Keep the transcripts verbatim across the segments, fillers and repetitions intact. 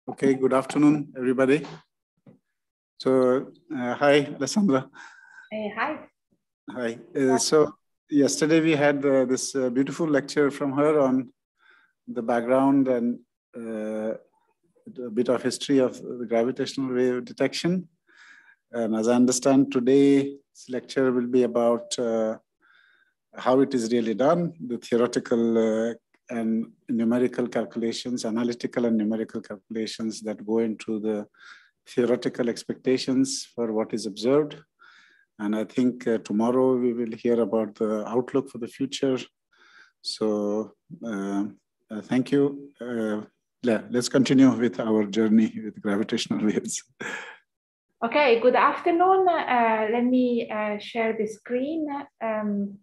Okay, good afternoon, everybody. So, uh, hi, Alessandra. Hey, hi. Hi. Uh, so, yesterday we had uh, this uh, beautiful lecture from her on the background and uh, a bit of history of the gravitational wave detection. And as I understand, today's lecture will be about uh, how it is really done, the theoretical uh, and numerical calculations, analytical and numerical calculations that go into the theoretical expectations for what is observed. And I think uh, tomorrow we will hear about the outlook for the future. So uh, uh, thank you. Uh, yeah, let's continue with our journey with gravitational waves. Okay, good afternoon. Uh, let me uh, share the screen. Um,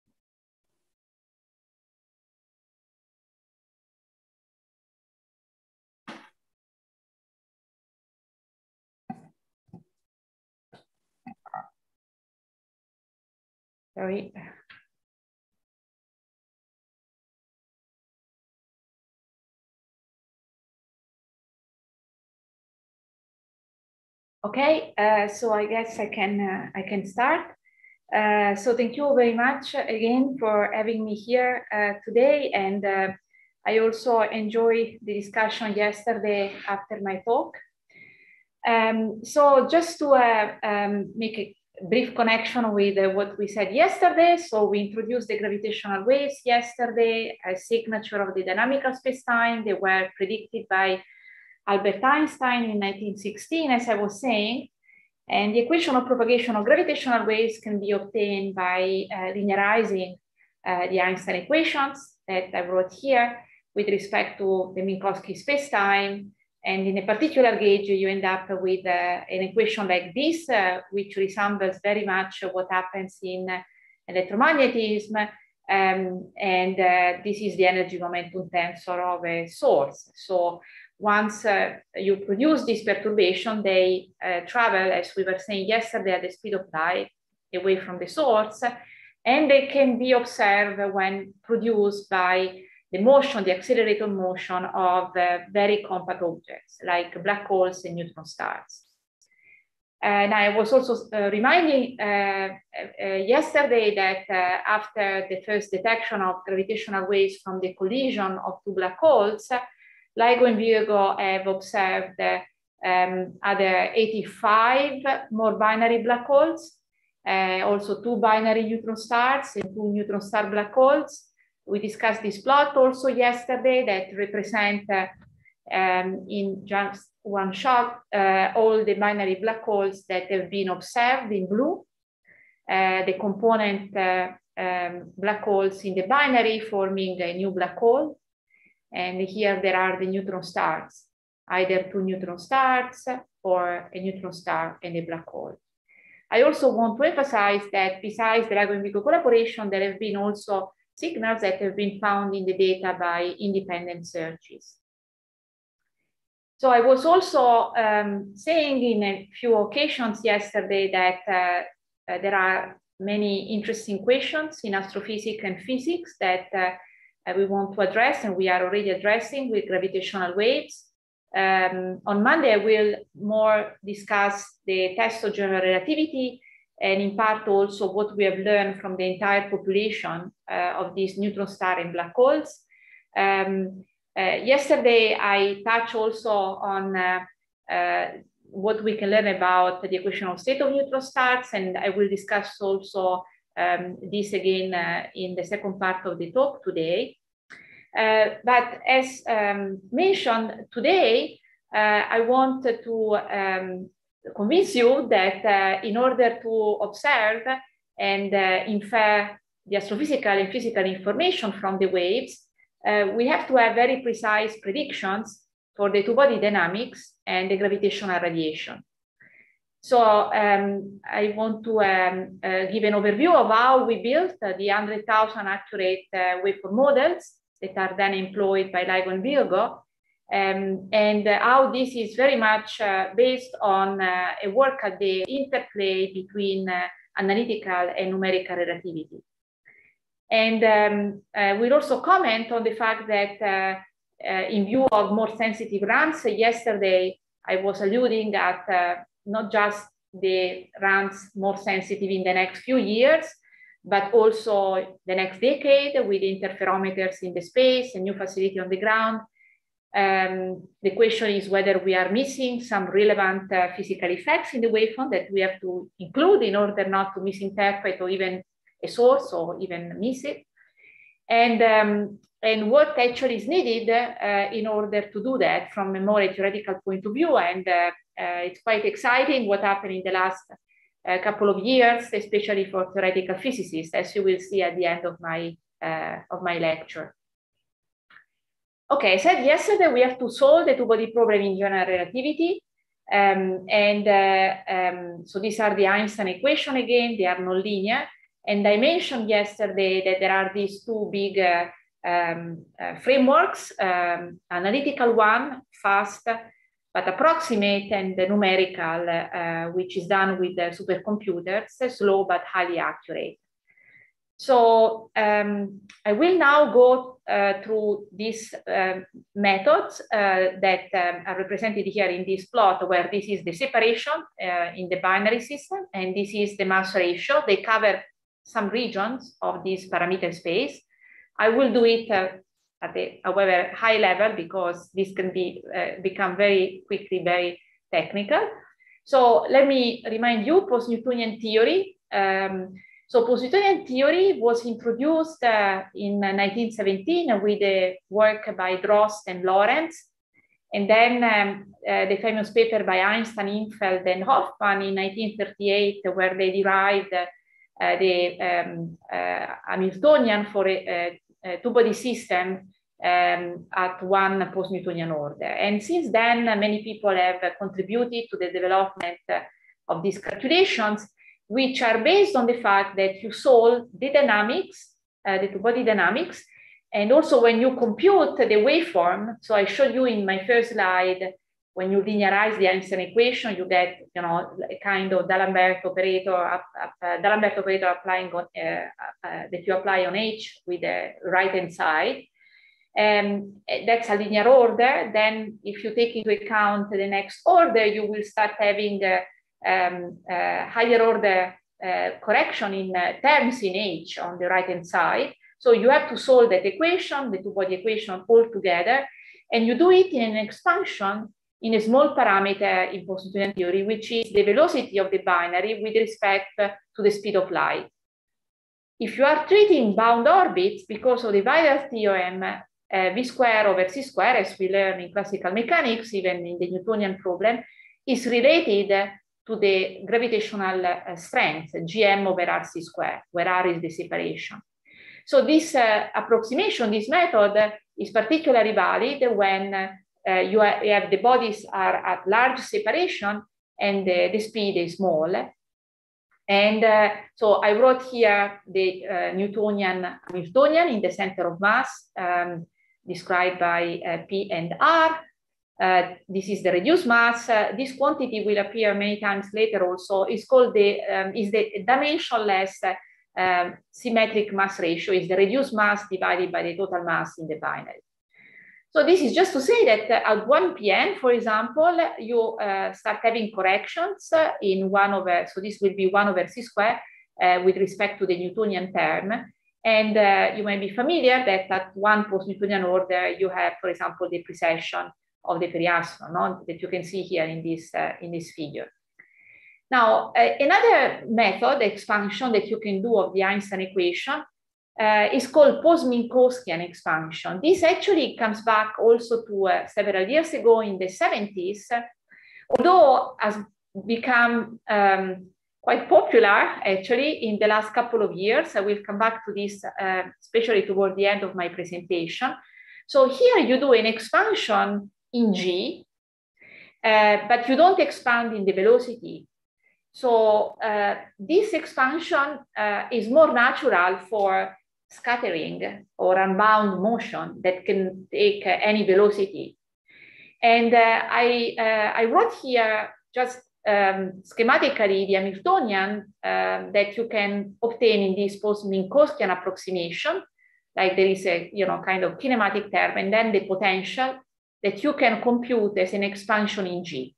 sorry. Okay, uh, so I guess I can uh, I can start. Uh, so thank you very much again for having me here uh, today, and uh, I also enjoyed the discussion yesterday after my talk. Um, so just to uh, um, make a brief connection with uh, what we said yesterday. So we introduced the gravitational waves yesterday, a signature of the dynamical spacetime. They were predicted by Albert Einstein in nineteen sixteen, as I was saying. And the equation of propagation of gravitational waves can be obtained by uh, linearizing uh, the Einstein equations that I wrote here with respect to the Minkowski spacetime. And in a particular gauge, you end up with uh, an equation like this, uh, which resembles very much what happens in uh, electromagnetism. Um, and uh, this is the energy momentum tensor of a source. So once uh, you produce this perturbation, they uh, travel, as we were saying yesterday, at the speed of light away from the source, and they can be observed when produced by the motion, the accelerated motion of uh, very compact objects like black holes and neutron stars. And I was also uh, reminding uh, uh, yesterday that uh, after the first detection of gravitational waves from the collision of two black holes, LIGO and Virgo have observed uh, um, other eighty-five more binary black holes, uh, also two binary neutron stars and two neutron star black holes. We discussed this plot also yesterday that represent uh, um, in just one shot uh, all the binary black holes that have been observed in blue, uh, the component uh, um, black holes in the binary forming a new black hole. And here there are the neutron stars, either two neutron stars or a neutron star and a black hole. I also want to emphasize that besides the LIGO and Virgo collaboration, there have been also signals that have been found in the data by independent searches. So I was also um, saying in a few occasions yesterday that uh, uh, there are many interesting questions in astrophysics and physics that uh, uh, we want to address, and we are already addressing with gravitational waves. Um, on Monday, I will more discuss the test of general relativity, and in part also what we have learned from the entire population uh, of these neutron star and black holes. Um, uh, yesterday, I touched also on uh, uh, what we can learn about the equation of state of neutron stars, and I will discuss also um, this again uh, in the second part of the talk today. Uh, but as um, mentioned today, uh, I want to um, convince you that uh, in order to observe and uh, infer the astrophysical and physical information from the waves, uh, we have to have very precise predictions for the two-body dynamics and the gravitational radiation. So um, I want to um, uh, give an overview of how we built uh, the one hundred thousand accurate uh, waveform models that are then employed by LIGO and Virgo, um, and uh, how this is very much uh, based on uh, a work at the interplay between uh, analytical and numerical relativity. And um, uh, we'll also comment on the fact that uh, uh, in view of more sensitive runs, yesterday I was alluding at uh, not just the runs more sensitive in the next few years, but also the next decade with interferometers in the space, a new facility on the ground. Um, the question is whether we are missing some relevant uh, physical effects in the waveform that we have to include in order not to misinterpret or even a source or even miss it. And, um, and what actually is needed uh, in order to do that from a more theoretical point of view. And uh, uh, it's quite exciting what happened in the last uh, couple of years, especially for theoretical physicists, as you will see at the end of my, uh, of my lecture. Okay, I said yesterday we have to solve the two-body problem in general relativity. Um, and uh, um, so these are the Einstein equation again, they are nonlinear. And I mentioned yesterday that there are these two big uh, um, uh, frameworks, um, analytical one, fast, but approximate, and the numerical, uh, which is done with the supercomputers, slow but highly accurate. So um, I will now go uh, through these uh, methods uh, that um, are represented here in this plot, where this is the separation uh, in the binary system, and this is the mass ratio. They cover some regions of this parameter space. I will do it uh, at a, however, high level, because this can be uh, become very quickly very technical. So let me remind you, post-Newtonian theory. Um, So post-Newtonian theory was introduced uh, in nineteen seventeen with the work by Drost and Lorentz. And then um, uh, the famous paper by Einstein, Int'l, and Hofmann in nineteen thirty-eight, where they derived uh, the um, uh, Hamiltonian for a, a, a two-body system um, at one post-Newtonian order. And since then, uh, many people have uh, contributed to the development uh, of these calculations, which are based on the fact that you solve the dynamics, uh, the two-body dynamics, and also when you compute the waveform. So I showed you in my first slide, when you linearize the Einstein equation, you get, you know, a kind of D'Alembert operator, up, up, uh, D'Alembert operator applying on, uh, uh, that you apply on H with the right-hand side. And that's a linear order. Then if you take into account the next order, you will start having uh, Um, uh, higher order uh, correction in uh, terms in H on the right-hand side. So you have to solve that equation, the two-body equation all together, and you do it in an expansion in a small parameter in post-Newtonian theory, which is the velocity of the binary with respect to the speed of light. If you are treating bound orbits, because of the Weyl theorem, uh, V square over C square, as we learn in classical mechanics, even in the Newtonian problem, is related to the gravitational uh, strength, G M over R C square, where R is the separation. So this uh, approximation, this method uh, is particularly valid when uh, you, are, you have the bodies are at large separation and uh, the speed is small. And uh, so I wrote here the uh, Newtonian Hamiltonian in the center of mass, um, described by uh, P and R. Uh, this is the reduced mass. Uh, this quantity will appear many times later also. It's called the, um, is the dimensionless uh, um, symmetric mass ratio, is the reduced mass divided by the total mass in the binary. So this is just to say that uh, at one P M, for example, you uh, start having corrections uh, in one over, so this will be one over C square uh, with respect to the Newtonian term. And uh, you may be familiar that at one post-Newtonian order, you have, for example, the precession of the periastron, no? That you can see here in this, uh, in this figure. Now, uh, another method, expansion that you can do of the Einstein equation uh, is called post-Minkowskian expansion. This actually comes back also to uh, several years ago in the seventies, although has become um, quite popular actually in the last couple of years. I will come back to this, uh, especially toward the end of my presentation. So here you do an expansion in G, uh, but you don't expand in the velocity. So uh, this expansion uh, is more natural for scattering or unbound motion that can take uh, any velocity. And uh, I, uh, I wrote here just um, schematically the Hamiltonian uh, that you can obtain in this post-Minkowskian approximation. like there is a, you know, kind of kinematic term, and then the potential that you can compute as an expansion in G.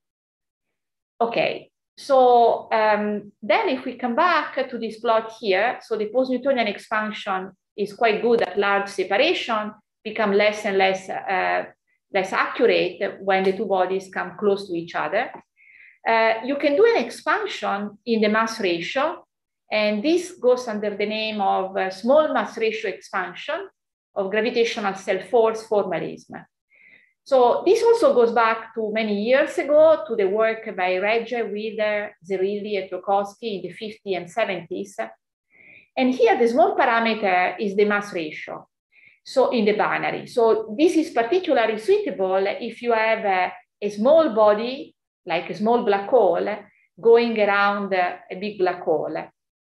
Okay, so um, then if we come back to this plot here, so the post-Newtonian expansion is quite good at large separation, become less and less, uh, less accurate when the two bodies come close to each other. Uh, you can do an expansion in the mass ratio, and this goes under the name of uh, small mass ratio expansion of gravitational self-force formalism. So this also goes back to many years ago to the work by Regge, Wheeler, Zerilli, and Tchaikovsky in the fifties and seventies. And here the small parameter is the mass ratio, so in the binary. So this is particularly suitable if you have a, a small body, like a small black hole, going around a, a big black hole.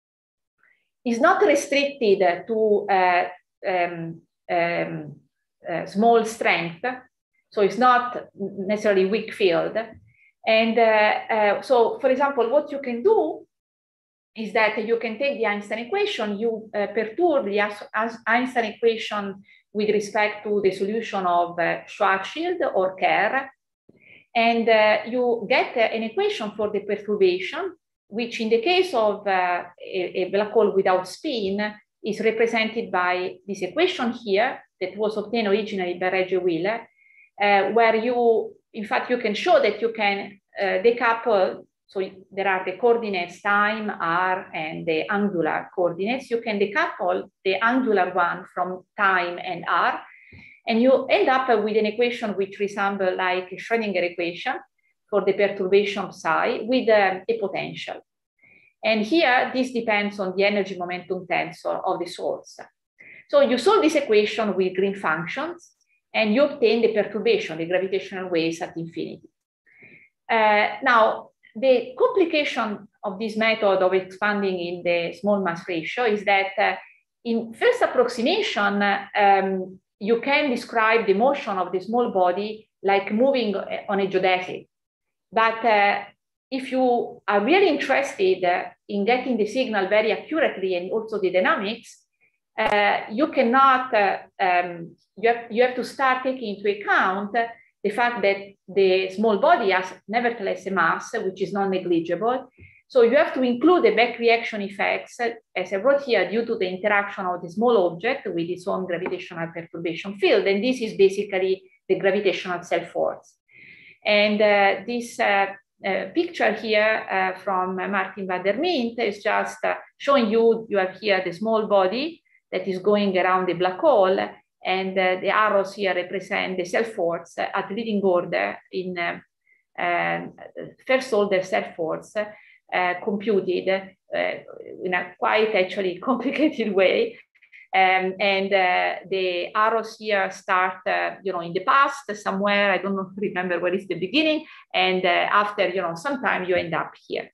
It's not restricted to uh, um, um, uh, small strength. So it's not necessarily weak field. And uh, uh, so, for example, what you can do is that you can take the Einstein equation, you uh, perturb the Einstein equation with respect to the solution of uh, Schwarzschild or Kerr, and uh, you get uh, an equation for the perturbation, which in the case of uh, a, a black hole without spin is represented by this equation here that was obtained originally by Regge Wheeler, Uh, where you, in fact, you can show that you can uh, decouple, so there are the coordinates time, r, and the angular coordinates. You can decouple the angular one from time and r, and you end up with an equation which resembles like a Schrödinger equation for the perturbation psi with uh, a potential. And here, this depends on the energy momentum tensor of the source. So you solve this equation with green functions, and you obtain the perturbation, the gravitational waves at infinity. Uh, now, the complication of this method of expanding in the small mass ratio is that uh, in first approximation, um, you can describe the motion of the small body like moving on a geodesic. But uh, if you are really interested uh, in getting the signal very accurately and also the dynamics, uh, you cannot, uh, um, you, have, you have to start taking into account uh, the fact that the small body has nevertheless a mass, which is non-negligible. So you have to include the back reaction effects, uh, as I wrote here, due to the interaction of the small object with its own gravitational perturbation field. And this is basically the gravitational self-force. And uh, this uh, uh, picture here uh, from uh, Martin van der Mint is just uh, showing you, you have here the small body that is going around the black hole, and uh, the arrows here represent the self-force uh, at leading order in uh, uh, first order self-force uh, computed uh, in a quite actually complicated way. Um, and uh, the arrows here start, uh, you know, in the past somewhere, I don't know, remember where is the beginning, and uh, after, you know, some time you end up here.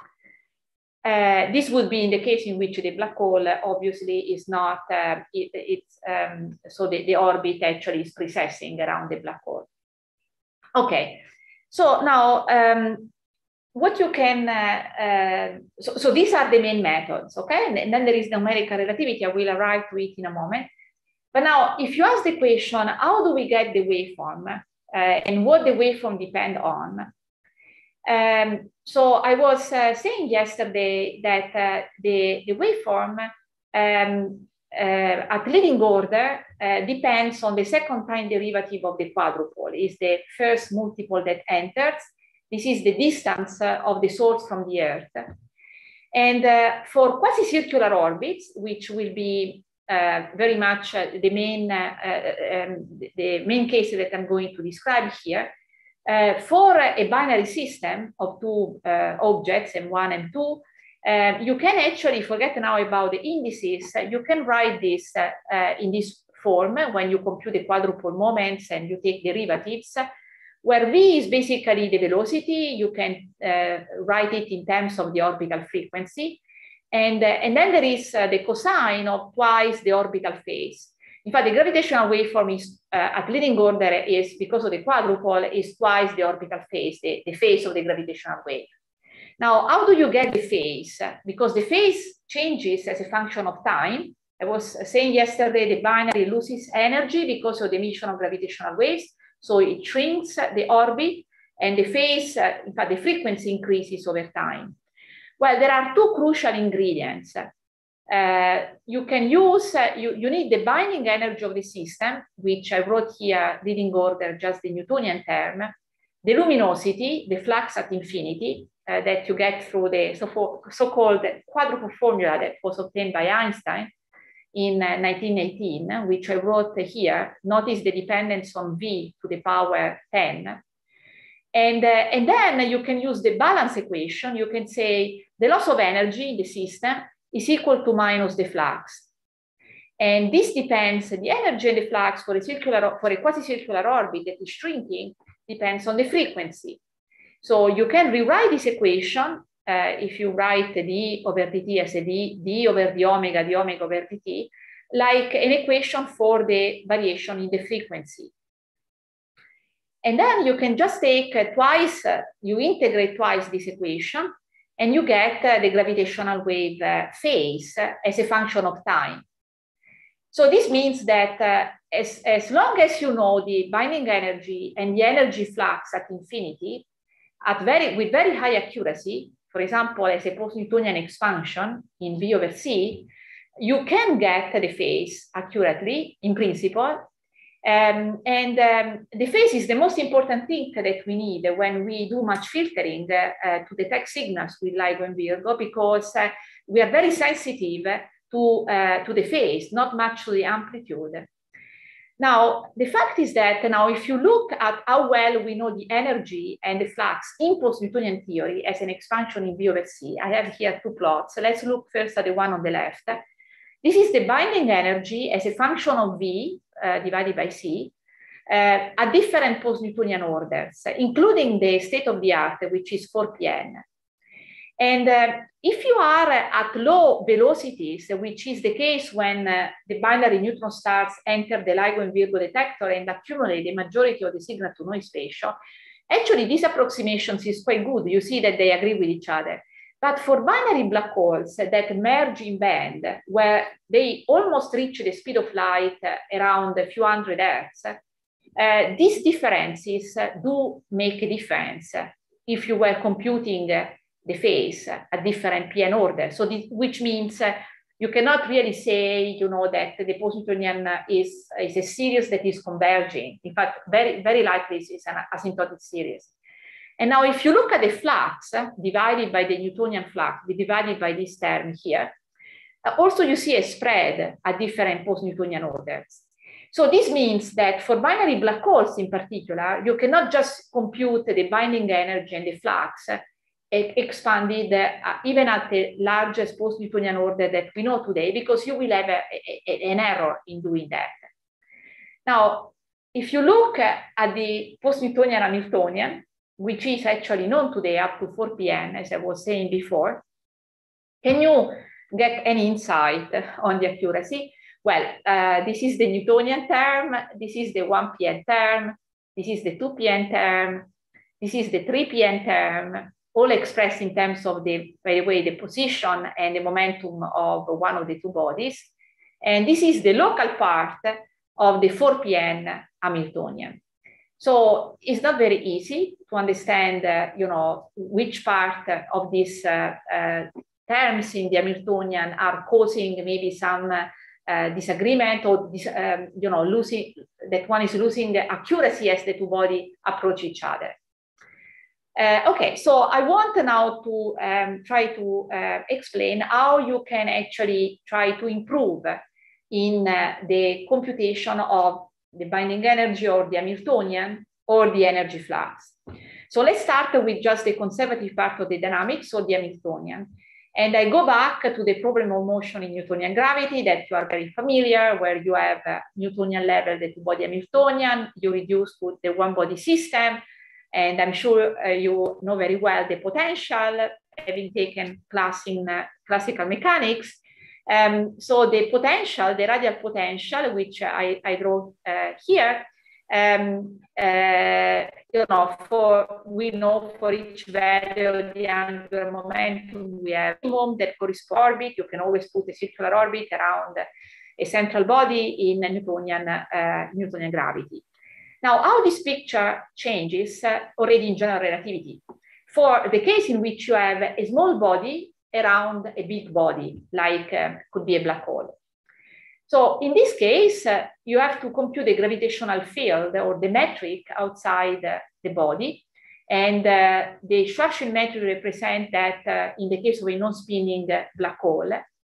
Uh, this would be in the case in which the black hole uh, obviously is not, uh, it, it's, um, so the, the orbit actually is precessing around the black hole. Okay, so now um, what you can, uh, uh, so, so these are the main methods, okay? And, and then there is numerical relativity, I will arrive to it in a moment. But now, if you ask the question, how do we get the waveform uh, and what the waveform depend on? Um, so I was uh, saying yesterday that uh, the, the waveform um, uh, at leading order uh, depends on the second time derivative of the quadrupole. Is the first multiple that enters. This is the distance uh, of the source from the Earth. And uh, for quasi-circular orbits, which will be uh, very much uh, the main uh, uh, um, the main case that I'm going to describe here, Uh, for a binary system of two uh, objects, M one and two, uh, you can actually forget now about the indices. Uh, you can write this uh, uh, in this form when you compute the quadrupole moments and you take derivatives, where V is basically the velocity. You can uh, write it in terms of the orbital frequency. And, uh, and then there is uh, the cosine of twice the orbital phase. In fact, the gravitational waveform is uh, at leading order is, because of the quadrupole, is twice the orbital phase, the, the phase of the gravitational wave. Now, how do you get the phase? Because the phase changes as a function of time. I was saying yesterday the binary loses energy because of the emission of gravitational waves. So it shrinks the orbit, and the phase, uh, in fact, the frequency increases over time. Well, there are two crucial ingredients. Uh, you can use, uh, you, you need the binding energy of the system, which I wrote here, leading order, just the Newtonian term, the luminosity, the flux at infinity, uh, that you get through the so-called quadruple formula that was obtained by Einstein in uh, nineteen eighteen, which I wrote here. Notice the dependence on V to the power ten. And, uh, and then you can use the balance equation. You can say the loss of energy in the system is equal to minus the flux. And this depends, the energy and the flux for a circular, for a quasi-circular orbit that is shrinking depends on the frequency. So you can rewrite this equation uh, if you write d over dt as a d, d over the omega, the omega over dt, like an equation for the variation in the frequency. And then you can just take uh, twice, uh, you integrate twice this equation, and you get uh, the gravitational wave uh, phase uh, as a function of time. So this means that uh, as, as long as you know the binding energy and the energy flux at infinity, at very, with very high accuracy, for example, as a post-Newtonian expansion in V over C, you can get the phase accurately in principle. Um, and um, the phase is the most important thing that we need when we do much filtering uh, uh, to detect signals with LIGO and Virgo, because uh, we are very sensitive to, uh, to the phase, not much to the amplitude. Now, the fact is that now if you look at how well we know the energy and the flux in post-Newtonian theory as an expansion in V over C, I have here two plots. So let's look first at the one on the left. This is the binding energy as a function of V uh, divided by C uh, at different post-Newtonian orders, including the state of the art, which is four P N. And uh, if you are at low velocities, which is the case when uh, the binary neutron stars enter the LIGO and Virgo detector and accumulate the majority of the signal to noise ratio, actually these approximations is quite good. You see that they agree with each other. But for binary black holes that merge in band, where they almost reach the speed of light uh, around a few hundred hertz, uh, these differences uh, do make a difference uh, if you were computing uh, the phase at different P N orders. So this, which means uh, you cannot really say, you know, that the post-Newtonian is, is a series that is converging. In fact, very, very likely this is an asymptotic series. And now if you look at the flux uh, divided by the Newtonian flux, divided by this term here, uh, also you see a spread at different post-Newtonian orders. So this means that for binary black holes in particular, you cannot just compute the binding energy and the flux uh, expanded uh, even at the largest post-Newtonian order that we know today, because you will have a, a, an error in doing that. Now, if you look uh, at the post-Newtonian Hamiltonian, which is actually known today up to four P N, as I was saying before, can you get any insight on the accuracy? Well, uh, this is the Newtonian term, this is the one P N term, this is the two P N term, this is the three P N term, all expressed in terms of the, by the way, the position and the momentum of one of the two bodies. And this is the local part of the four P N Hamiltonian. So it's not very easy to understand, uh, you know, which part of these uh, uh, terms in the Hamiltonian are causing maybe some uh, uh, disagreement, or this, um, you know, losing, that one is losing accuracy as the two bodies approach each other. Uh, okay, so I want now to um, try to uh, explain how you can actually try to improve in uh, the computation of the binding energy or the Hamiltonian or the energy flux. So let's start with just the conservative part of the dynamics, or the Hamiltonian. And I go back to the problem of motion in Newtonian gravity that you are very familiar, where you have a Newtonian level, the two-body Hamiltonian, you reduce to the one-body system. And I'm sure uh, you know very well the potential, having taken class in uh, classical mechanics. Um, so the potential, the radial potential, which I, I wrote uh, here, Um, uh, you know, for we know for each value of the angular momentum, we have a minimum that corresponds to orbit. You can always put a circular orbit around a central body in Newtonian, uh, Newtonian gravity. Now, how this picture changes uh, already in general relativity. For the case in which you have a small body around a big body, like uh, could be a black hole. So in this case, uh, you have to compute the gravitational field or the metric outside uh, the body. And uh, the Schwarzschild metric represents that uh, in the case of a non-spinning uh, black hole.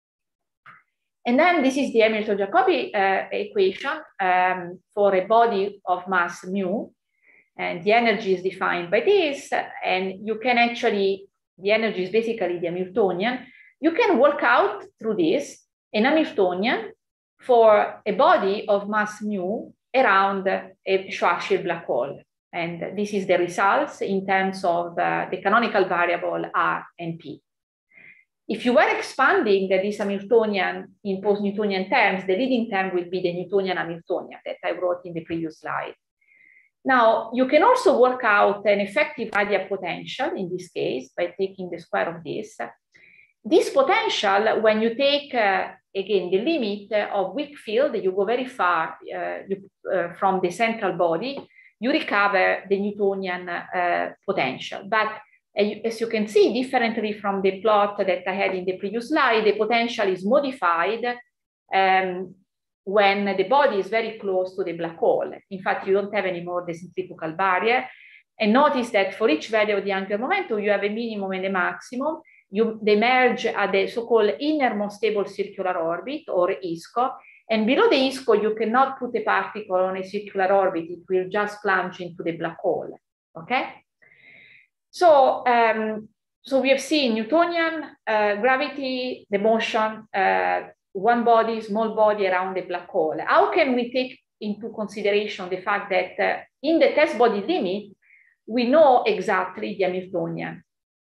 And then this is the Hamilton-Jacobi uh, equation um, for a body of mass mu. And the energy is defined by this. And you can actually, the energy is basically the Hamiltonian. You can work out through this an Hamiltonian for a body of mass mu around a Schwarzschild black hole. And this is the results in terms of uh, the canonical variable R and P. If you were expanding this Hamiltonian in post-Newtonian terms, the leading term will be the Newtonian Hamiltonian that I wrote in the previous slide. Now, you can also work out an effective radial potential in this case by taking the square of this. This potential, when you take, uh, again, the limit of weak field, you go very far uh, you, uh, from the central body, you recover the Newtonian uh, potential. But uh, as you can see, differently from the plot that I had in the previous slide, the potential is modified um, when the body is very close to the black hole. In fact, you don't have anymore the centrifugal barrier. And notice that for each value of the angular momentum, you have a minimum and a maximum. You, they merge at the so-called innermost stable circular orbit, or I S C O. And below the I S C O, you cannot put a particle on a circular orbit. It will just plunge into the black hole, okay? So, um, so we have seen Newtonian uh, gravity, the motion, uh, one body, small body around the black hole. How can we take into consideration the fact that uh, in the test body limit, we know exactly the Hamiltonian?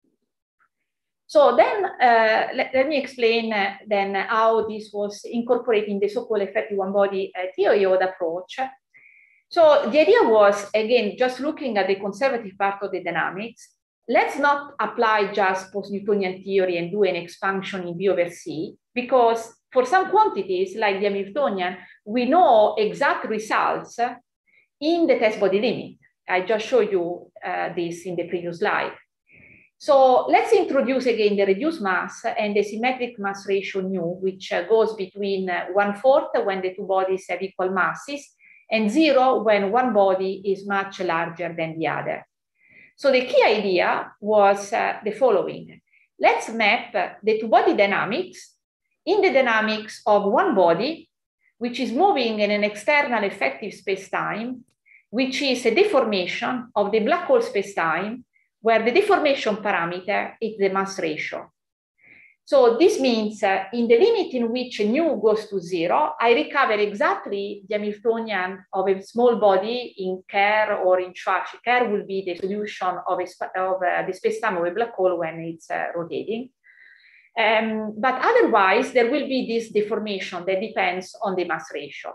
So then uh, let, let me explain uh, then how this was incorporated in the so-called effective one-body uh, theory or approach. So the idea was, again, just looking at the conservative part of the dynamics, let's not apply just post-Newtonian theory and do an expansion in B over C, because for some quantities, like the Hamiltonian, we know exact results in the test body limit. I just showed you uh, this in the previous slide. So let's introduce again the reduced mass and the symmetric mass ratio nu, which uh, goes between uh, one-fourth when the two bodies have equal masses and zero when one body is much larger than the other. So the key idea was uh, the following. Let's map uh, the two-body dynamics in the dynamics of one body, which is moving in an external effective space-time, which is a deformation of the black hole space-time, where the deformation parameter is the mass ratio. So this means uh, in the limit in which nu goes to zero, I recover exactly the Hamiltonian of a small body in Kerr or in Schwarzschild. Kerr will be the solution of, a, of uh, the space-time of a black hole when it's uh, rotating. Um, but otherwise, there will be this deformation that depends on the mass ratio.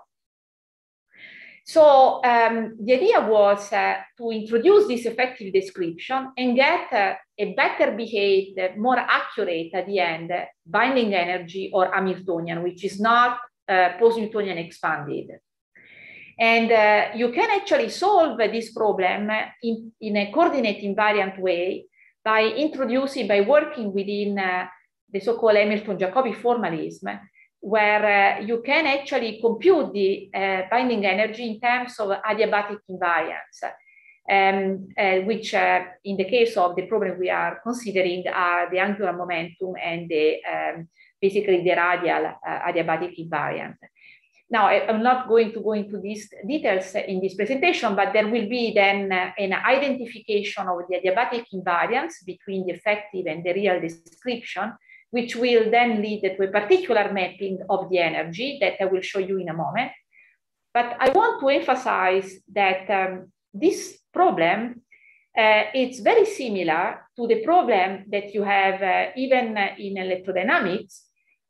So um, the idea was uh, to introduce this effective description and get uh, a better behaved, more accurate at the end, binding energy or Hamiltonian, which is not uh, post-Newtonian expanded. And uh, you can actually solve this problem in, in a coordinate invariant way by introducing, by working within uh, the so-called Hamilton-Jacobi formalism, where uh, you can actually compute the uh, binding energy in terms of adiabatic invariance, um, uh, which uh, in the case of the problem we are considering are the angular momentum and the, um, basically the radial uh, adiabatic invariant. Now, I, I'm not going to go into these details in this presentation, but there will be then uh, an identification of the adiabatic invariance between the effective and the real description, which will then lead to a particular mapping of the energy that I will show you in a moment. But I want to emphasize that um, this problem, uh, it's very similar to the problem that you have uh, even uh, in electrodynamics,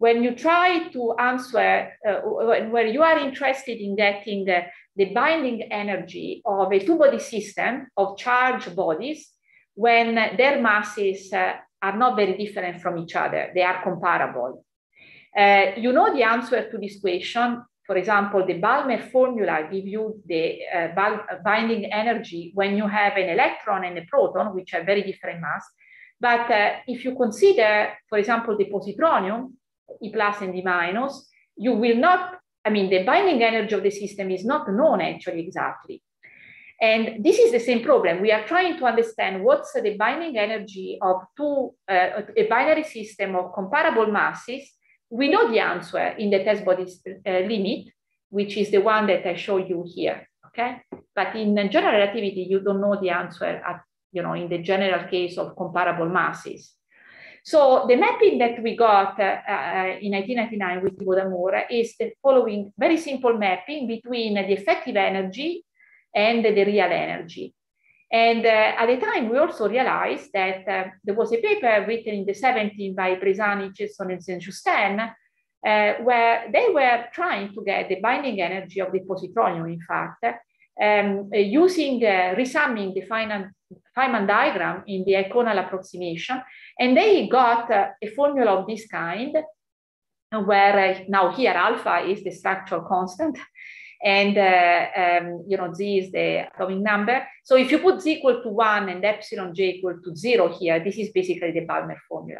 when you try to answer, uh, where you are interested in getting uh, the binding energy of a two-body system of charged bodies when their masses uh, are not very different from each other, they are comparable. Uh, you know the answer to this question. For example, the Balmer formula gives you the uh, binding energy when you have an electron and a proton, which have very different mass. But uh, if you consider, for example, the positronium, E plus and E minus, you will not, I mean, the binding energy of the system is not known actually exactly. And this is the same problem. We are trying to understand what's the binding energy of two, uh, a binary system of comparable masses. We know the answer in the test body uh, limit, which is the one that I show you here, okay? But in general relativity, you don't know the answer at, you know, in the general case of comparable masses. So the mapping that we got uh, uh, in nineteen ninety-nine with Buonanno is the following very simple mapping between the effective energy and the real energy. And uh, at the time, we also realized that uh, there was a paper written in the seventies by Bresani, Chilson, and Saint-Just, uh, where they were trying to get the binding energy of the positronium, in fact, um, uh, using, uh, resumming the Feynman, Feynman diagram in the iconal approximation. And they got uh, a formula of this kind, where uh, now here alpha is the structural constant, and uh, um, you know, Z is the atomic number. So if you put Z equal to one and epsilon J equal to zero here, this is basically the Balmer formula.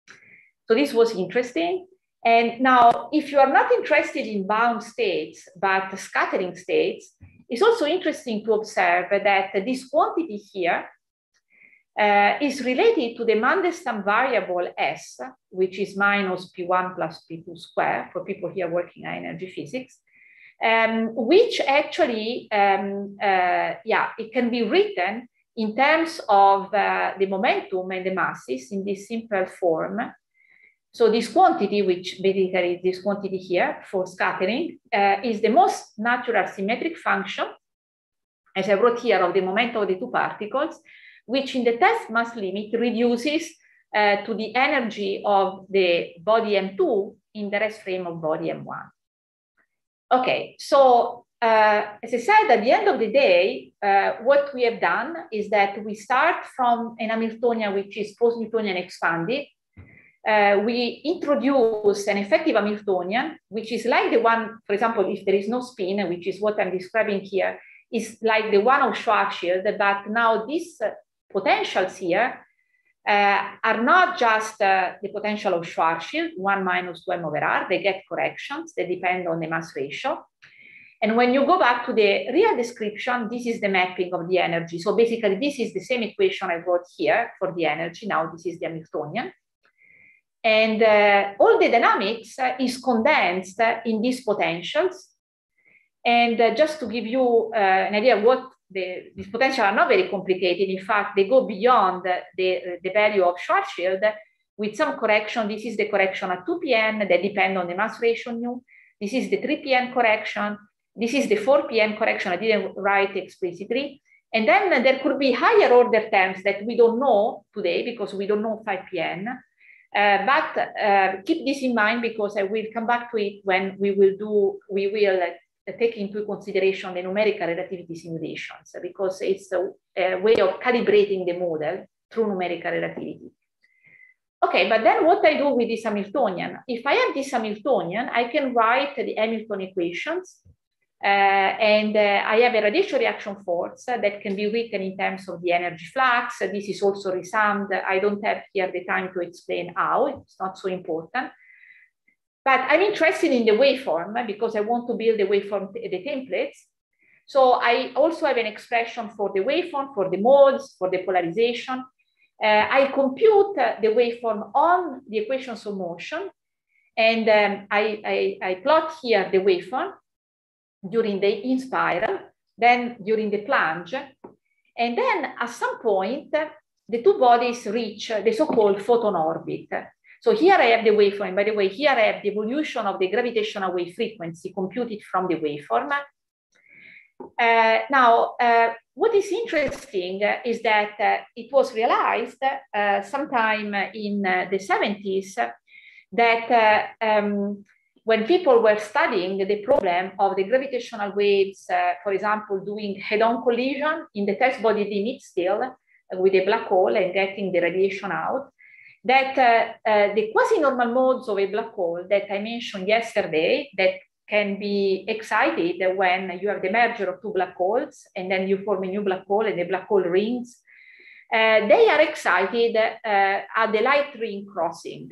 So this was interesting. And now, if you are not interested in bound states, but scattering states, it's also interesting to observe that this quantity here uh, is related to the Mandelstam variable S, which is minus P one plus P two squared for people here working on energy physics. Um, which actually, um, uh, yeah, it can be written in terms of uh, the momentum and the masses in this simple form. So this quantity, which basically is this quantity here for scattering, uh, is the most natural symmetric function, as I wrote here, of the momentum of the two particles, which in the test mass limit reduces uh, to the energy of the body M two in the rest frame of body M one. Okay, so uh, as I said, at the end of the day, uh, what we have done is that we start from an Hamiltonian, which is post-Newtonian expanded. Uh, we introduce an effective Hamiltonian, which is like the one, for example, if there is no spin, which is what I'm describing here, is like the one of Schwarzschild, but now these uh, potentials here uh, are not just uh, the potential of Schwarzschild, one minus two m over r, they get corrections, they depend on the mass ratio. And when you go back to the real description, this is the mapping of the energy. So basically, this is the same equation I wrote here for the energy. Now this is the Hamiltonian. And uh, all the dynamics uh, is condensed uh, in these potentials. And uh, just to give you uh, an idea of what the, these potentials are not very complicated. In fact, they go beyond the, the, the value of Schwarzschild with some correction. This is the correction at two p n that depend on the mass ratio nu. This is the three p n correction. This is the four p n correction. I didn't write explicitly. And then uh, there could be higher order terms that we don't know today because we don't know five p n. Uh, but uh, keep this in mind because I will come back to it when we will do, we will uh, take into consideration the numerical relativity simulations because it's a, a way of calibrating the model through numerical relativity. Okay, but then what I do with this Hamiltonian? If I have this Hamiltonian, I can write the Hamilton equations uh, and uh, I have a radiation reaction force uh, that can be written in terms of the energy flux. Uh, this is also resummed. I don't have here the time to explain how, it's not so important. But I'm interested in the waveform because I want to build the waveform, the templates. So I also have an expression for the waveform, for the modes, for the polarization. Uh, I compute uh, the waveform on the equations of motion. And um, I, I, I plot here the waveform during the in spiral, then during the plunge. And then at some point, uh, the two bodies reach uh, the so-called photon orbit. So here I have the waveform. By the way, here I have the evolution of the gravitational wave frequency computed from the waveform. Uh, now, uh, what is interesting uh, is that uh, it was realized uh, sometime in uh, the seventies that uh, um, when people were studying the problem of the gravitational waves, uh, for example, doing head-on collision in the test body limit still uh, with a black hole and getting the radiation out, that uh, uh, the quasi-normal modes of a black hole that I mentioned yesterday that can be excited when you have the merger of two black holes and then you form a new black hole and the black hole rings, uh, they are excited uh, at the light ring crossing.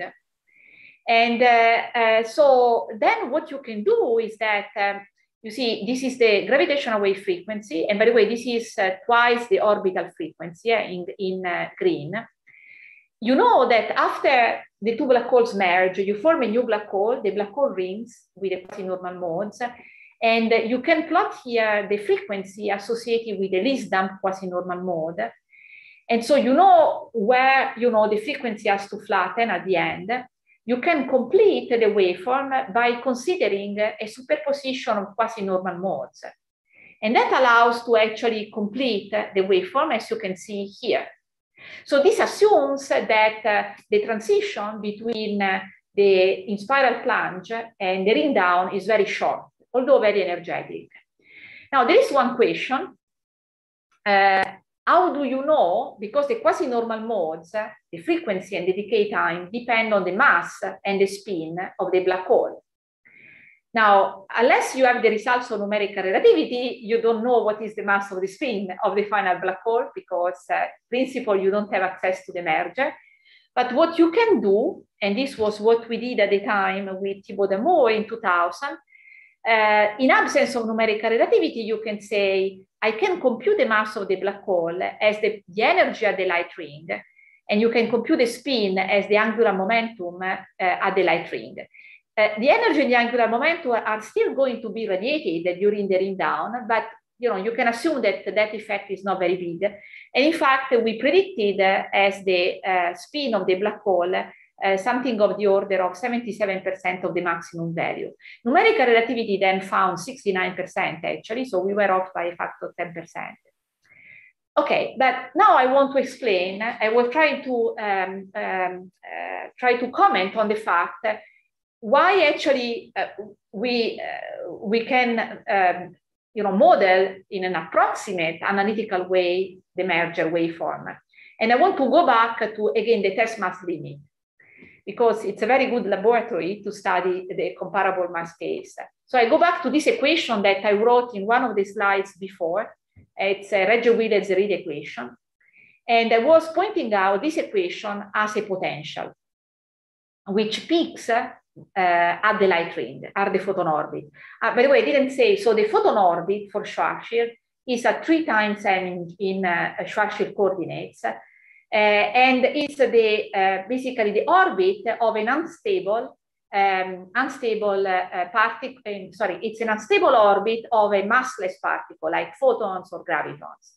And uh, uh, so then what you can do is that, um, you see, this is the gravitational wave frequency. And by the way, this is uh, twice the orbital frequency uh, in, in uh, green. You know that after the two black holes merge, you form a new black hole, the black hole rings with the quasi-normal modes. And you can plot here the frequency associated with the least damp quasi-normal mode. And so you know where, you know, the frequency has to flatten at the end. You can complete the waveform by considering a superposition of quasi-normal modes. And that allows to actually complete the waveform, as you can see here. So this assumes that uh, the transition between uh, the in spiral plunge and the ring down is very short, although very energetic. Now, there is one question. Uh, how do you know? Because the quasi-normal modes, uh, the frequency and the decay time depend on the mass and the spin of the black hole. Now, unless you have the results of numerical relativity, you don't know what is the mass of the spin of the final black hole because, uh, in principle, you don't have access to the merger. But what you can do, and this was what we did at the time with Thibaut Damour in two thousand, uh, in absence of numerical relativity, you can say, I can compute the mass of the black hole as the, the energy at the light ring, and you can compute the spin as the angular momentum uh, at the light ring. Uh, the energy and the angular momentum are still going to be radiated during the ring down, but you know, you can assume that that effect is not very big. And in fact, we predicted uh, as the uh, spin of the black hole uh, something of the order of seventy-seven percent of the maximum value. Numerical relativity then found sixty-nine percent actually, so we were off by a factor of ten percent. Okay, but now I want to explain, I was trying to um, um, uh, try to comment on the fact that why actually uh, we, uh, we can um, you know, model in an approximate analytical way the merger waveform. And I want to go back to, again, the test mass limit, because it's a very good laboratory to study the comparable mass case. So I go back to this equation that I wrote in one of the slides before. It's a Reggio-Wheeler-Zerid equation. And I was pointing out this equation as a potential, which peaks uh, at the light ring, at the photon orbit. Uh, by the way, I didn't say, so the photon orbit for Schwarzschild is at three times m in uh, Schwarzschild coordinates. Uh, and it's the, uh, basically the orbit of an unstable, um, unstable uh, particle, um, sorry, it's an unstable orbit of a massless particle like photons or gravitons.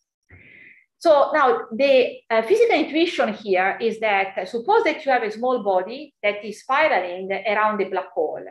So now the uh, physical intuition here is that uh, suppose that you have a small body that is spiraling around the black hole.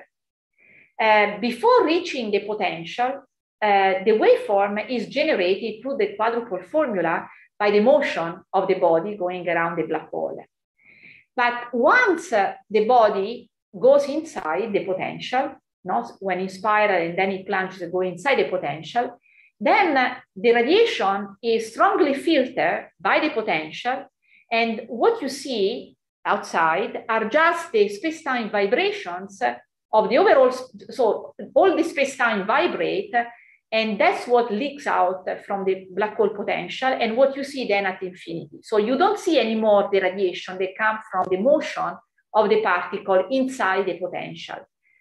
Uh, before reaching the potential, uh, the waveform is generated through the quadruple formula by the motion of the body going around the black hole. But once uh, the body goes inside the potential, not when it spirals and then it plunges and goes inside the potential, then uh, the radiation is strongly filtered by the potential. And what you see outside are just the space-time vibrations of the overall, so all the space-time vibrate, and that's what leaks out from the black hole potential and what you see then at infinity. So you don't see anymore the radiation that comes from the motion of the particle inside the potential.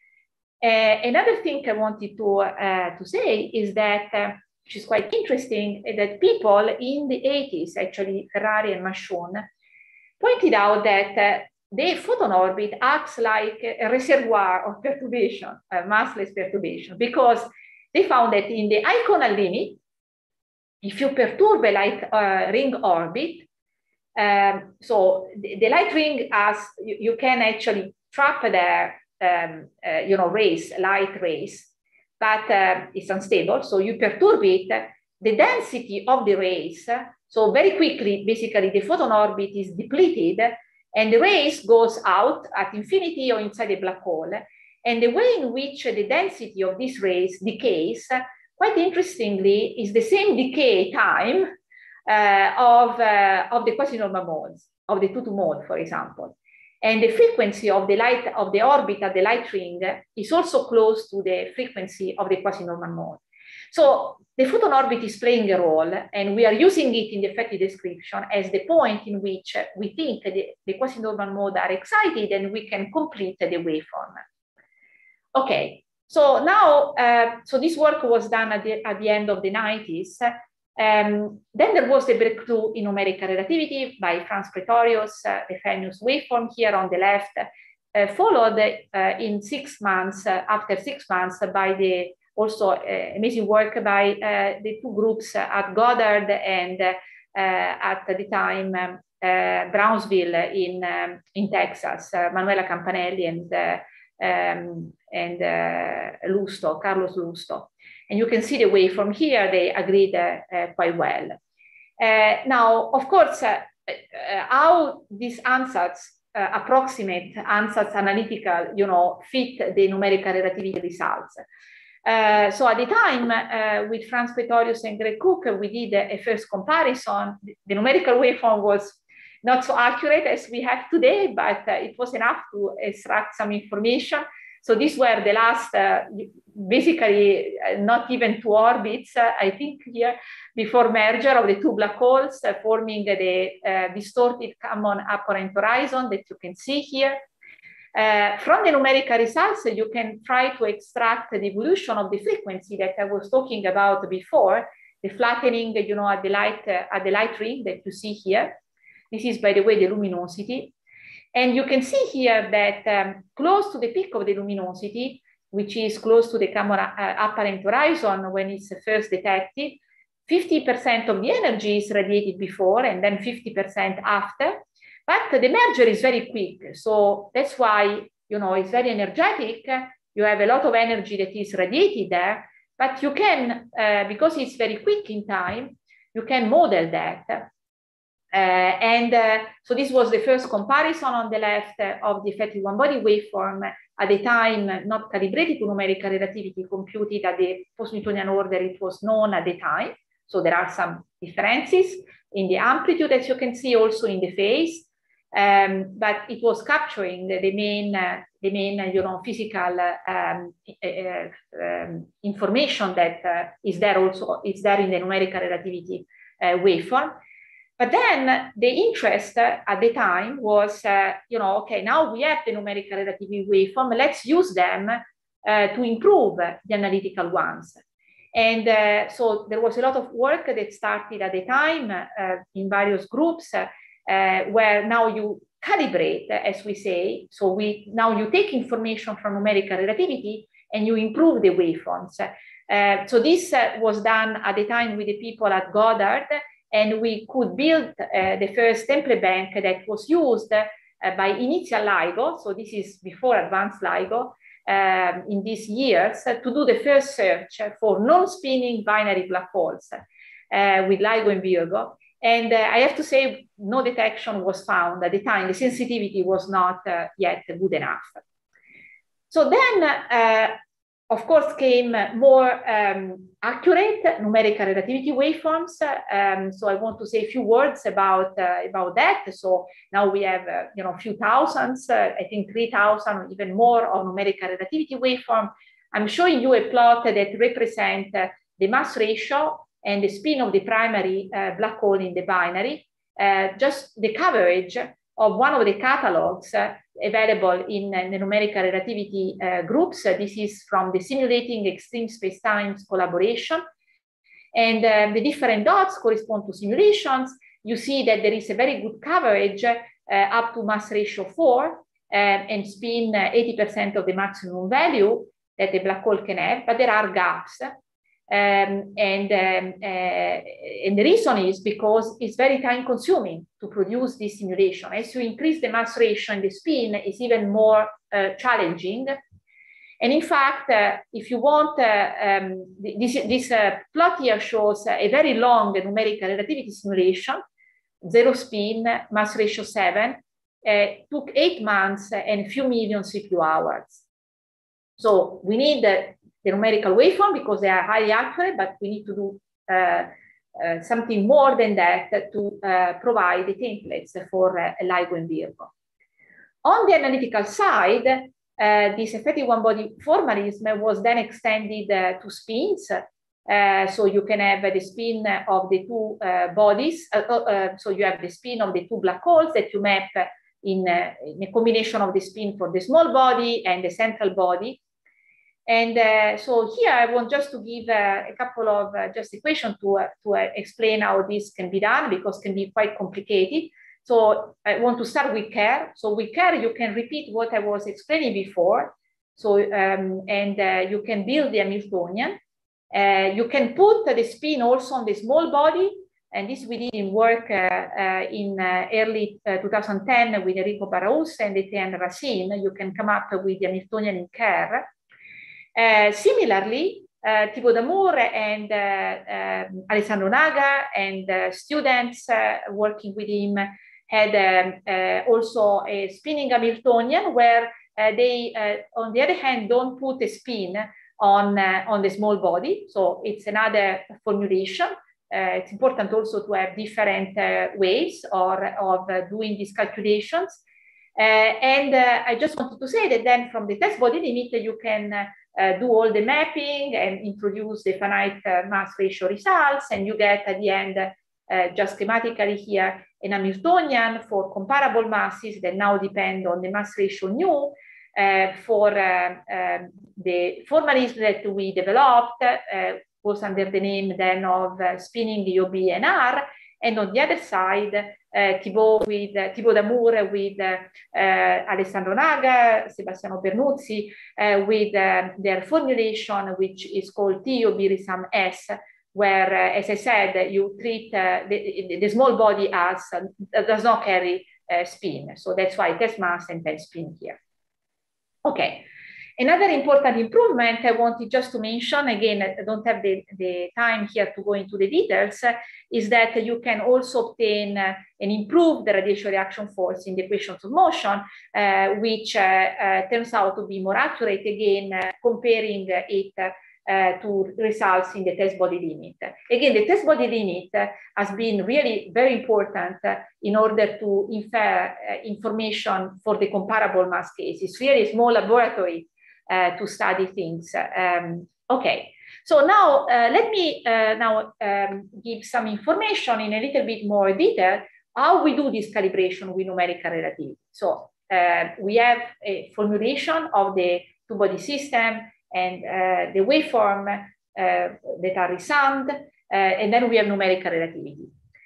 Uh, another thing I wanted to, uh, to say is that, uh, which is quite interesting, that people in the eighties, actually Ferrari and Machon, pointed out that uh, the photon orbit acts like a reservoir of perturbation, uh, massless perturbation, because they found that in the Eikonal limit, if you perturb a light uh, ring orbit, um, so the, the light ring has, you, you can actually trap there, um, uh, you know, rays, light rays, but uh, it's unstable. So you perturb it, the density of the rays, so very quickly, basically the photon orbit is depleted And the rays goes out at infinity or inside a black hole. And the way in which the density of these rays decays, quite interestingly, is the same decay time uh, of, uh, of the quasi-normal modes, of the two two mode, for example. And the frequency of the light of the orbit at the light ring is also close to the frequency of the quasi-normal mode. So the photon orbit is playing a role, and we are using it in the effective description as the point in which we think the, the quasi-normal mode are excited and we can complete the waveform. Okay, so now, uh, so this work was done at the, at the end of the nineties. Um, then there was the breakthrough in numerical relativity by Franz Pretorius, uh, the famous waveform here on the left, uh, followed uh, in six months, uh, after six months by the also uh, amazing work by uh, the two groups at Goddard and uh, at the time um, uh, Brownsville in, um, in Texas, uh, Manuela Campanelli and, uh, um, and uh, Lusto, Carlos Lusto. And you can see the waveform here, they agreed uh, uh, quite well. Uh, now, of course, uh, uh, how these ansatz, uh, approximate ansatz analytical, you know, fit the numerical relativity results. Uh, so at the time, uh, with Franz Pretorius and Greg Cook, we did a, a first comparison. The numerical waveform was not so accurate as we have today, but uh, it was enough to extract some information. So these were the last, uh, basically uh, not even two orbits, uh, I think here, before merger of the two black holes, uh, forming the uh, distorted common apparent horizon that you can see here. Uh, from the numerical results, you can try to extract the evolution of the frequency that I was talking about before, the flattening, you know, at the light, uh, at the light ring that you see here. This is, by the way, the luminosity. And you can see here that um, close to the peak of the luminosity, which is close to the common uh, apparent horizon when it's first detected, fifty percent of the energy is radiated before and then fifty percent after. But the merger is very quick. So that's why, you know, it's very energetic. You have a lot of energy that is radiated there, but you can, uh, because it's very quick in time, you can model that. Uh, and uh, so this was the first comparison on the left uh, of the effective one-body waveform at the time, uh, not calibrated to numerical relativity, computed at the post-Newtonian order it was known at the time. So there are some differences in the amplitude, as you can see, also in the phase. Um, but it was capturing the, the main, uh, the main, uh, you know, physical uh, um, uh, um, information that uh, is there also, is there in the numerical relativity uh, waveform. But then the interest uh, at the time was, uh, you know, okay, now we have the numerical relativity waveform, let's use them uh, to improve the analytical ones. And uh, so there was a lot of work that started at the time uh, in various groups uh, uh, where now you calibrate, as we say. So we now you take information from numerical relativity and you improve the waveforms. Uh, so this uh, was done at the time with the people at Goddard, and we could build uh, the first template bank that was used uh, by initial LIGO. So this is before advanced LIGO. Um, in these years uh, to do the first search for non-spinning binary black holes uh, with LIGO and Virgo. And uh, I have to say, no detection was found at the time. The sensitivity was not uh, yet good enough. So then, uh, of course, came more um, accurate numerical relativity waveforms. Um, so I want to say a few words about, uh, about that. So now we have, uh, you know, a few thousands, uh, I think three thousand or even more of numerical relativity waveform. I'm showing you a plot that represents uh, the mass ratio and the spin of the primary uh, black hole in the binary, uh, just the coverage of one of the catalogs uh, available in, uh, the numerical relativity uh, groups. Uh, this is from the Simulating Extreme Spacetimes collaboration. And uh, the different dots correspond to simulations. You see that there is a very good coverage uh, up to mass ratio four uh, and spin uh, eighty percent of the maximum value that the black hole can have, but there are gaps. Um, and, um, uh, and the reason is because it's very time consuming to produce this simulation. As you increase the mass ratio and the spin, it's even more uh, challenging. And in fact, uh, if you want, uh, um, this, this uh, plot here shows a very long numerical relativity simulation, zero spin, mass ratio seven. uh, took eight months and a few million C P U hours. So we need the, the numerical waveform because they are highly accurate, but we need to do uh, uh, something more than that to uh, provide the templates for uh, LIGO and Virgo. On the analytical side, uh, this effective one-body formalism was then extended uh, to spins. Uh, so you can have uh, the spin of the two uh, bodies. Uh, uh, so you have the spin of the two black holes that you map in, uh, in a combination of the spin for the small body and the central body. And uh, so here I want just to give uh, a couple of uh, just equations to, uh, to uh, explain how this can be done, because it can be quite complicated. So I want to start with K E R. So with K E R, you can repeat what I was explaining before. So, um, and uh, you can build the Hamiltonian. Uh, you can put the spin also on the small body. And this we did in work uh, uh, in uh, early uh, two thousand ten with Enrico Barraus and Etienne Racine. You can come up with the Hamiltonian in K E R. Uh, similarly, uh, Thibaut Damour and uh, uh, Alessandro Naga and uh, students uh, working with him had um, uh, also a spinning Hamiltonian where uh, they, uh, on the other hand, don't put a spin on, uh, on the small body. So it's another formulation. Uh, it's important also to have different uh, ways or, of uh, doing these calculations. Uh, and uh, I just wanted to say that then from the test body limit, you can uh, Uh, do all the mapping and introduce the finite uh, mass ratio results, and you get at the end, uh, just schematically here, an Hamiltonian for comparable masses that now depend on the mass ratio nu uh, for uh, uh, the formalism that we developed, uh, was under the name then of uh, spinning the O B N R, and on the other side, uh, Thibaut with uh, Thibaut Damour with uh, uh, Alessandro Naga, Sebastiano Bernuzzi, uh, with uh, their formulation, which is called T O B Risam S, where, uh, as I said, you treat uh, the, the small body as uh, does not carry uh, spin. So that's why it has mass and then spin here. Okay. Another important improvement I wanted just to mention, again, I don't have the, the time here to go into the details, uh, is that you can also obtain uh, and improve the radiation reaction force in the equations of motion, uh, which uh, uh, turns out to be more accurate, again, uh, comparing uh, it uh, to results in the test body limit. Again, the test body limit uh, has been really very important uh, in order to infer uh, information for the comparable mass case. It's really a small laboratory Uh, to study things. Um, okay, so now uh, let me uh, now um, give some information in a little bit more detail how we do this calibration with numerical relativity. So uh, we have a formulation of the two-body system and uh, the waveform uh, that are resummed, uh, and then we have numerical relativity.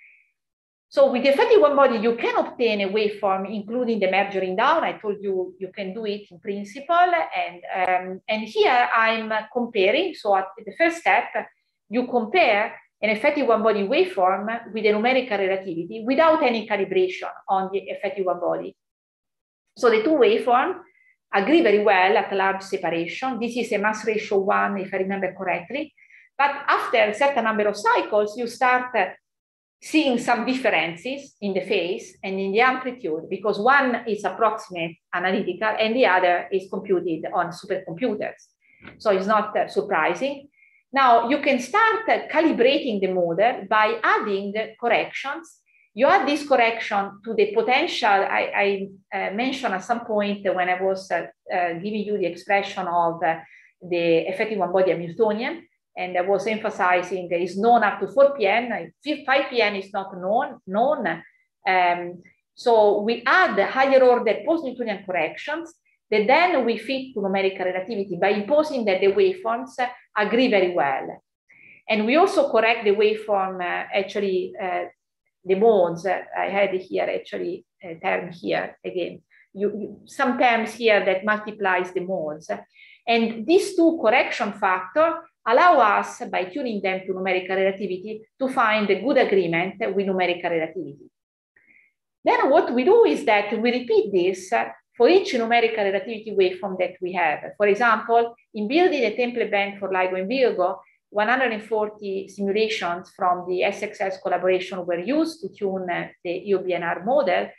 So with the effective one body, you can obtain a waveform, including the mergering down. I told you you can do it in principle. And, um, and here I'm comparing. So at the first step, you compare an effective one body waveform with a numerical relativity without any calibration on the effective one body. So the two waveforms agree very well at large separation. This is a mass ratio one, if I remember correctly. But after a certain number of cycles, you start uh, seeing some differences in the phase and in the amplitude, because one is approximate analytical and the other is computed on supercomputers. So it's not uh, surprising. Now you can start uh, calibrating the model by adding corrections. You add this correction to the potential I, I uh, mentioned at some point when I was uh, uh, giving you the expression of uh, the effective one-body Hamiltonian. And I was emphasizing there is known up to four P N, five P N is not known. known. Um, so we add higher order post-Newtonian corrections that then we fit to numerical relativity by imposing that the waveforms agree very well. And we also correct the waveform, uh, actually, uh, the modes. Uh, I had here actually a term here again. You, you, some terms here that multiplies the modes. And these two correction factors allow us, by tuning them to numerical relativity, to find a good agreement with numerical relativity. Then what we do is that we repeat this for each numerical relativity waveform that we have. For example, in building a template bank for LIGO and Virgo, one hundred forty simulations from the S X S collaboration were used to tune the E O B N R model.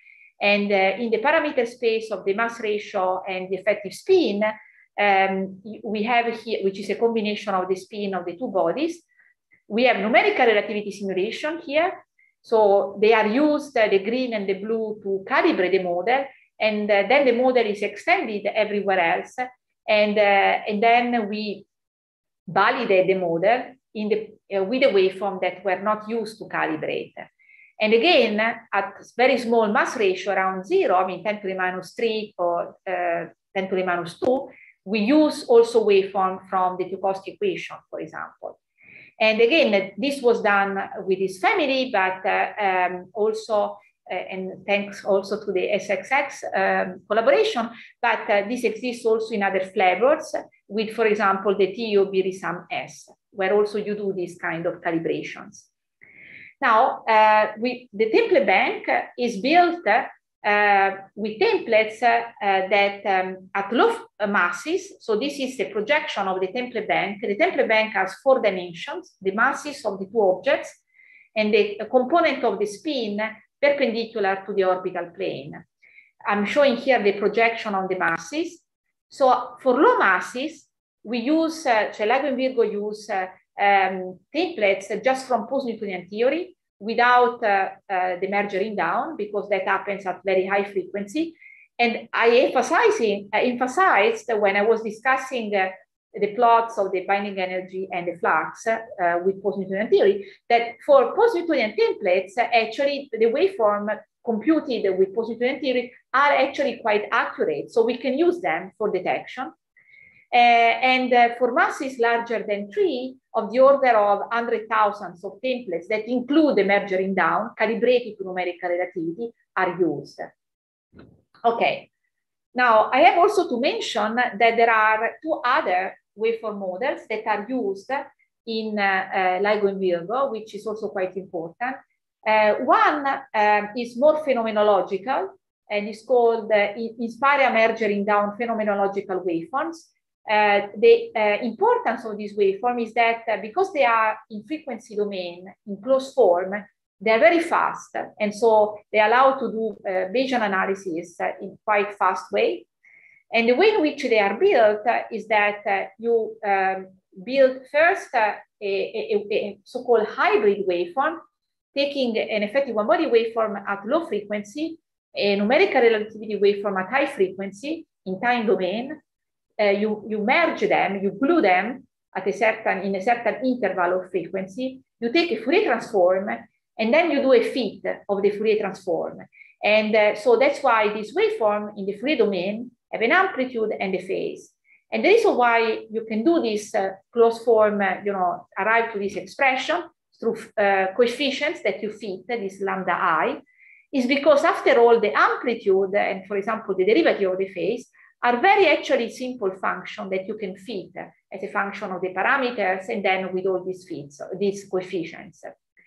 And uh, in the parameter space of the mass ratio and the effective spin, um, we have here, which is a combination of the spin of the two bodies. We have numerical relativity simulation here. So they are used, uh, the green and the blue, to calibrate the model. And uh, then the model is extended everywhere else. And, uh, and then we validate the model in the, uh, with a waveform that were not used to calibrate. And again, at very small mass ratio, around zero, I mean ten to the minus three or uh, ten to the minus two, we use also waveform from the Tchaikovsky equation, for example. And again, this was done with this family, but uh, um, also, uh, and thanks also to the S X X um, collaboration, but uh, this exists also in other flavors with, for example, the T O B Risam S, where also you do these kind of calibrations. Now, uh, we, the template bank is built uh, with templates uh, uh, that um, at low masses, so this is the projection of the template bank. The template bank has four dimensions, the masses of the two objects, and the component of the spin perpendicular to the orbital plane. I'm showing here the projection on the masses. So for low masses, we use, uh, LIGO and Virgo use uh, um, templates just from post-Newtonian theory without uh, uh, the mergering down, because that happens at very high frequency. And I emphasizing, I emphasized when I was discussing uh, the plots of the binding energy and the flux uh, with post-Newtonian theory, that for post-Newtonian templates, uh, actually the waveform computed with post-Newtonian theory are actually quite accurate. So we can use them for detection. Uh, and uh, for masses larger than three, of the order of one hundred thousands of templates that include the mergering down, calibrated to numerical relativity, are used. Okay. Now, I have also to mention that there are two other waveform models that are used in uh, uh, LIGO and Virgo, which is also quite important. Uh, one um, is more phenomenological and is called uh, Inspire Mergering Down Phenomenological Waveforms. Uh, the uh, importance of this waveform is that uh, because they are in frequency domain, in closed form, they're very fast. And so they allow to do uh, Bayesian analysis uh, in quite fast way. And the way in which they are built uh, is that uh, you um, build first uh, a, a, a so-called hybrid waveform, taking an effective one-body waveform at low frequency, a numerical relativity waveform at high frequency in time domain. Uh, you, you merge them, you glue them at a certain, in a certain interval of frequency, you take a Fourier transform, and then you do a fit of the Fourier transform. And uh, so that's why this waveform in the Fourier domain have an amplitude and a phase. And the reason why you can do this uh, closed form, uh, you know, arrive to this expression through uh, coefficients that you fit, this lambda I, is because after all, the amplitude and, for example, the derivative of the phase are very actually simple function that you can fit as a function of the parameters and then with all these fits, these coefficients.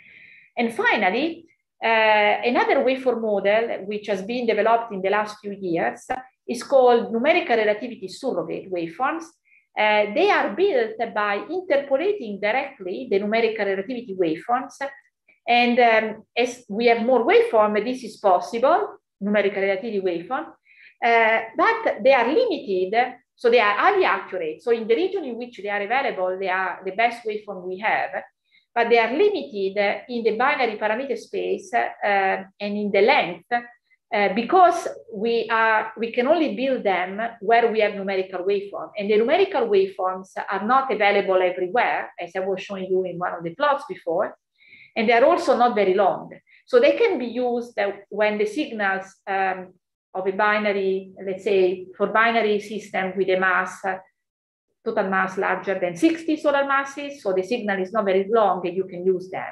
And finally, uh, another waveform model which has been developed in the last few years is called numerical relativity surrogate waveforms. Uh, they are built by interpolating directly the numerical relativity waveforms. And um, as we have more waveform, this is possible, numerical relativity waveform. Uh, but they are limited, so they are highly accurate. So in the region in which they are available, they are the best waveform we have, but they are limited in the binary parameter space uh, and in the length uh, because we are we can only build them where we have numerical waveform, and the numerical waveforms are not available everywhere, as I was showing you in one of the plots before, and they are also not very long. So they can be used when the signals um, of a binary, let's say for binary system with a mass, uh, total mass larger than sixty solar masses. So the signal is not very long and you can use them.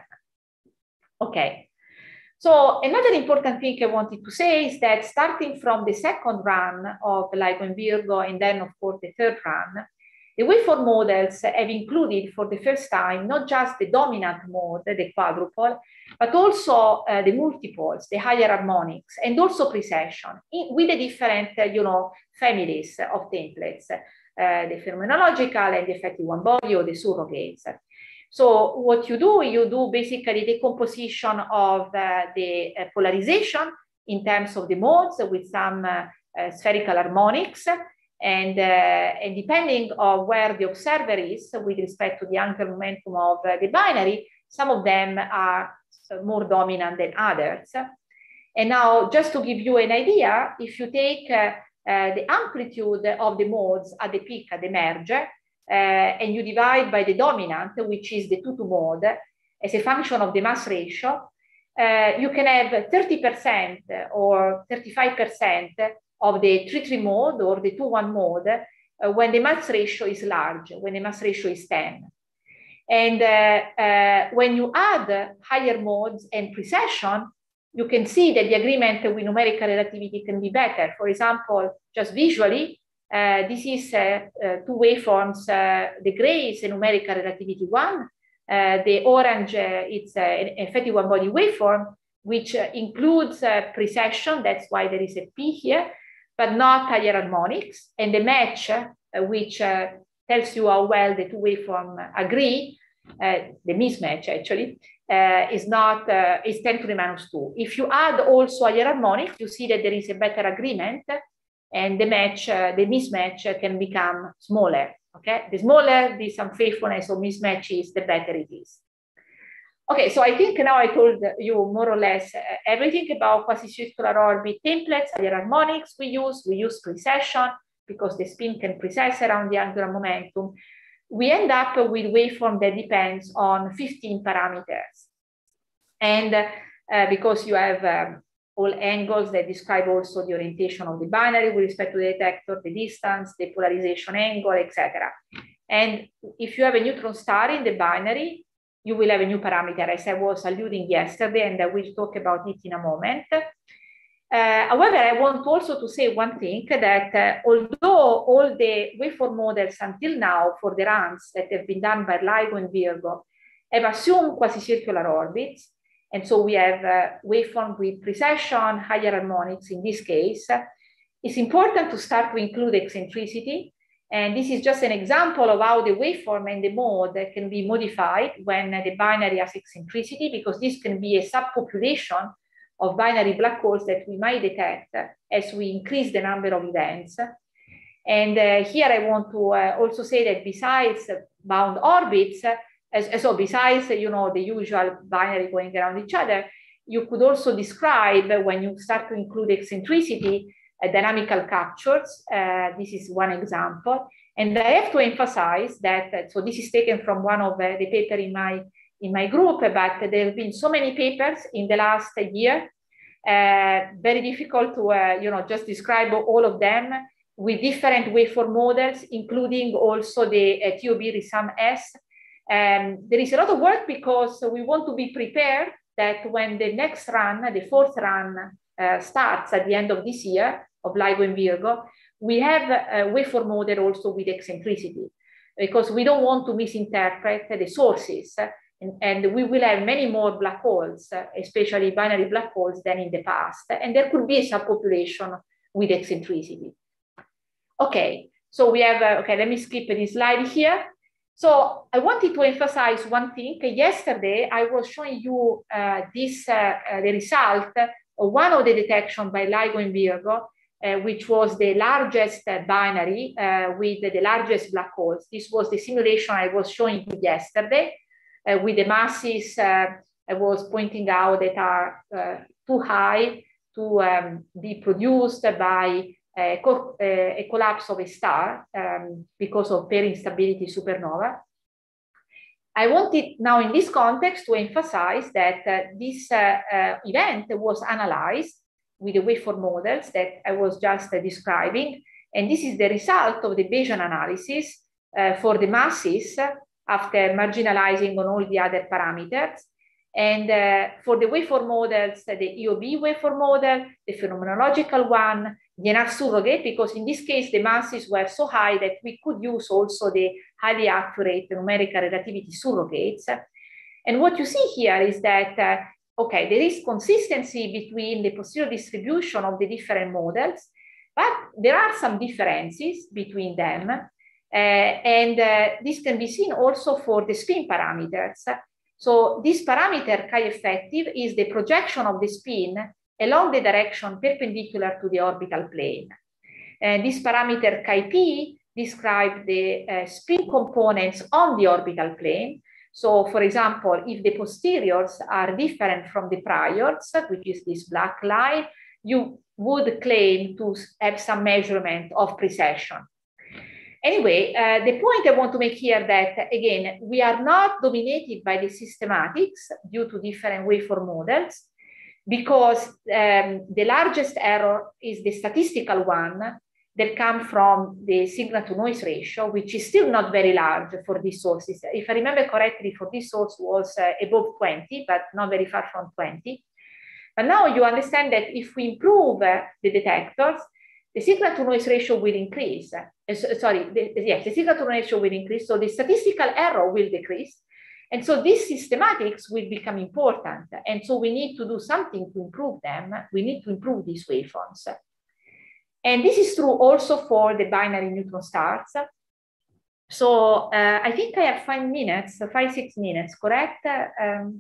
Okay. So another important thing I wanted to say is that starting from the second run of LIGO and Virgo, and then of course the third run, the waveform models have included for the first time, not just the dominant mode, the quadrupole, but also uh, the multipoles, the higher harmonics, and also precession in, with the different, uh, you know, families of templates, uh, the phenomenological and the effective one body or the surrogates. So what you do, you do basically the composition of uh, the uh, polarization in terms of the modes with some uh, uh, spherical harmonics. And, uh, and depending on where the observer is with respect to the angular momentum of uh, the binary, some of them are more dominant than others. And now, just to give you an idea, if you take uh, uh, the amplitude of the modes at the peak, at the merger, uh, and you divide by the dominant, which is the two two mode, as a function of the mass ratio, uh, you can have thirty percent or thirty-five percent of the three three mode or the two one mode uh, when the mass ratio is large, when the mass ratio is ten. And uh, uh, when you add higher modes and precession, you can see that the agreement with numerical relativity can be better. For example, just visually, uh, this is uh, uh, two waveforms. Uh, the gray is a numerical relativity one. Uh, the orange, uh, it's uh, an effective one-body waveform, which uh, includes uh, precession. That's why there is a P here, but not higher harmonics. And the match, uh, which uh, tells you how well the two waveforms agree, uh, the mismatch actually, uh, is not, uh, is ten to the minus two. If you add also higher harmonics, you see that there is a better agreement, and the match, uh, the mismatch uh, can become smaller, okay? The smaller this unfaithfulness or mismatch is, the better it is. Okay, so I think now I told you more or less uh, everything about quasi-circular orbit templates, higher harmonics we use. We use precession because the spin can precess around the angular momentum. We end up with waveform that depends on fifteen parameters. And uh, because you have um, all angles that describe also the orientation of the binary with respect to the detector, the distance, the polarization angle, et cetera. And if you have a neutron star in the binary, you will have a new parameter, as I was alluding yesterday, and I will talk about it in a moment. Uh, however, I want also to say one thing, that uh, although all the waveform models until now for the runs that have been done by LIGO and Virgo have assumed quasi-circular orbits, and so we have uh, waveform with precession, higher harmonics in this case, it's important to start to include eccentricity. And this is just an example of how the waveform and the mode can be modified when the binary has eccentricity, because this can be a subpopulation of binary black holes that we might detect as we increase the number of events. And uh, here I want to uh, also say that besides bound orbits, uh, as, so besides you know the usual binary going around each other, you could also describe uh, when you start to include eccentricity, uh, dynamical captures. Uh, this is one example. And I have to emphasize that, uh, so this is taken from one of uh, the paper in my in my group, but there have been so many papers in the last year, uh, very difficult to uh, you know, just describe all of them with different waveform models, including also the uh, T O B Risam S. Um, there is a lot of work because we want to be prepared that when the next run, the fourth run uh, starts at the end of this year of LIGO and Virgo, we have a waveform model also with eccentricity, because we don't want to misinterpret the sources. And, and we will have many more black holes, uh, especially binary black holes, than in the past. And there could be a subpopulation with eccentricity. Okay, so we have, uh, okay, let me skip this slide here. So I wanted to emphasize one thing. Yesterday, I was showing you uh, this, uh, uh, the result of one of the detections by LIGO and Virgo, uh, which was the largest uh, binary uh, with the largest black holes. This was the simulation I was showing you yesterday. Uh, with the masses uh, I was pointing out that are uh, too high to um, be produced by a, co a collapse of a star um, because of pair instability supernova. I wanted now in this context to emphasize that uh, this uh, uh, event was analyzed with the waveform models that I was just uh, describing. And this is the result of the Bayesian analysis uh, for the masses after marginalizing on all the other parameters. And uh, for the waveform models, uh, the E O B waveform model, the phenomenological one, the N R surrogate, because in this case, the masses were so high that we could use also the highly accurate numerical relativity surrogates. And what you see here is that, uh, okay, there is consistency between the posterior distribution of the different models, but there are some differences between them. Uh, and uh, this can be seen also for the spin parameters. So this parameter chi effective is the projection of the spin along the direction perpendicular to the orbital plane. Uh, this parameter chi p describes the uh, spin components on the orbital plane. So, for example, if the posteriors are different from the priors, which is this black line, you would claim to have some measurement of precession. Anyway, uh, the point I want to make here that, again, we are not dominated by the systematics due to different waveform models, because um, the largest error is the statistical one that comes from the signal-to-noise ratio, which is still not very large for these sources. If I remember correctly, for this source was uh, above twenty, but not very far from twenty. But now you understand that if we improve uh, the detectors, the signal-to-noise ratio will increase. Uh, sorry, the, yes, the signal-to-noise ratio will increase, so the statistical error will decrease. And so these systematics will become important. And so we need to do something to improve them. We need to improve these waveforms. And this is true also for the binary neutron stars. So uh, I think I have five minutes, five, six minutes, correct? Um,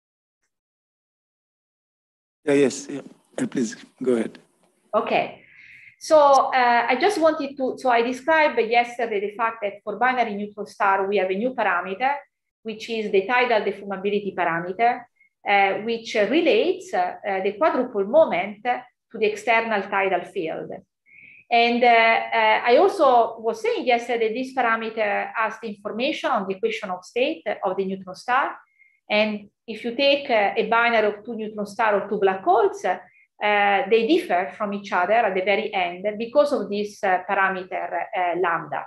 yeah, yes, yeah. Please go ahead. Okay. So uh, I just wanted to, so I described yesterday the fact that for binary neutron star, we have a new parameter, which is the tidal deformability parameter, uh, which uh, relates uh, uh, the quadruple moment to the external tidal field. And uh, uh, I also was saying yesterday, this parameter has the information on the equation of state of the neutron star. And if you take uh, a binary of two neutron stars or two black holes, uh, they differ from each other at the very end because of this uh, parameter uh, lambda.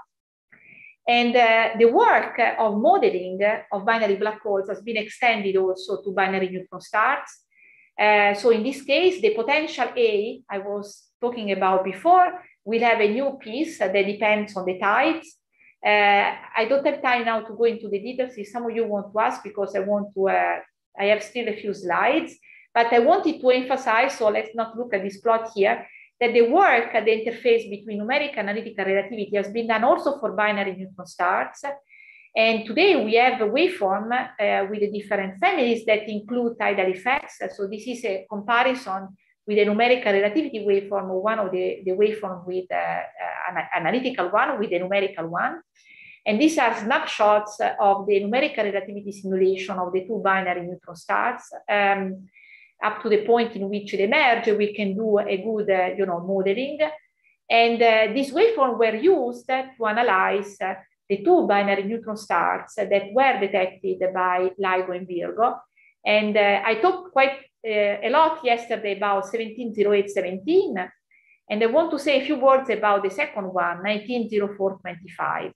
And uh, the work of modeling of binary black holes has been extended also to binary neutron stars. Uh, so in this case, the potential A I was talking about before will have a new piece that depends on the tides. Uh, I don't have time now to go into the details if some of you want to ask, because I want to, uh, I have still a few slides, but I wanted to emphasize, so let's not look at this plot here, that the work at the interface between numeric and analytical relativity has been done also for binary neutron stars. And today we have a waveform uh, with the different families that include tidal effects. So this is a comparison with a numerical relativity waveform, or one of the, the waveform with uh, uh, an analytical one with a numerical one. And these are snapshots of the numerical relativity simulation of the two binary neutron stars. Um, up to the point in which they merge, we can do a good uh, you know, modeling. And uh, these waveforms were used to analyze uh, the two binary neutron stars that were detected by LIGO and Virgo. And uh, I talked quite uh, a lot yesterday about seventeen oh eight seventeen, and I want to say a few words about the second one, nineteen oh four twenty-five.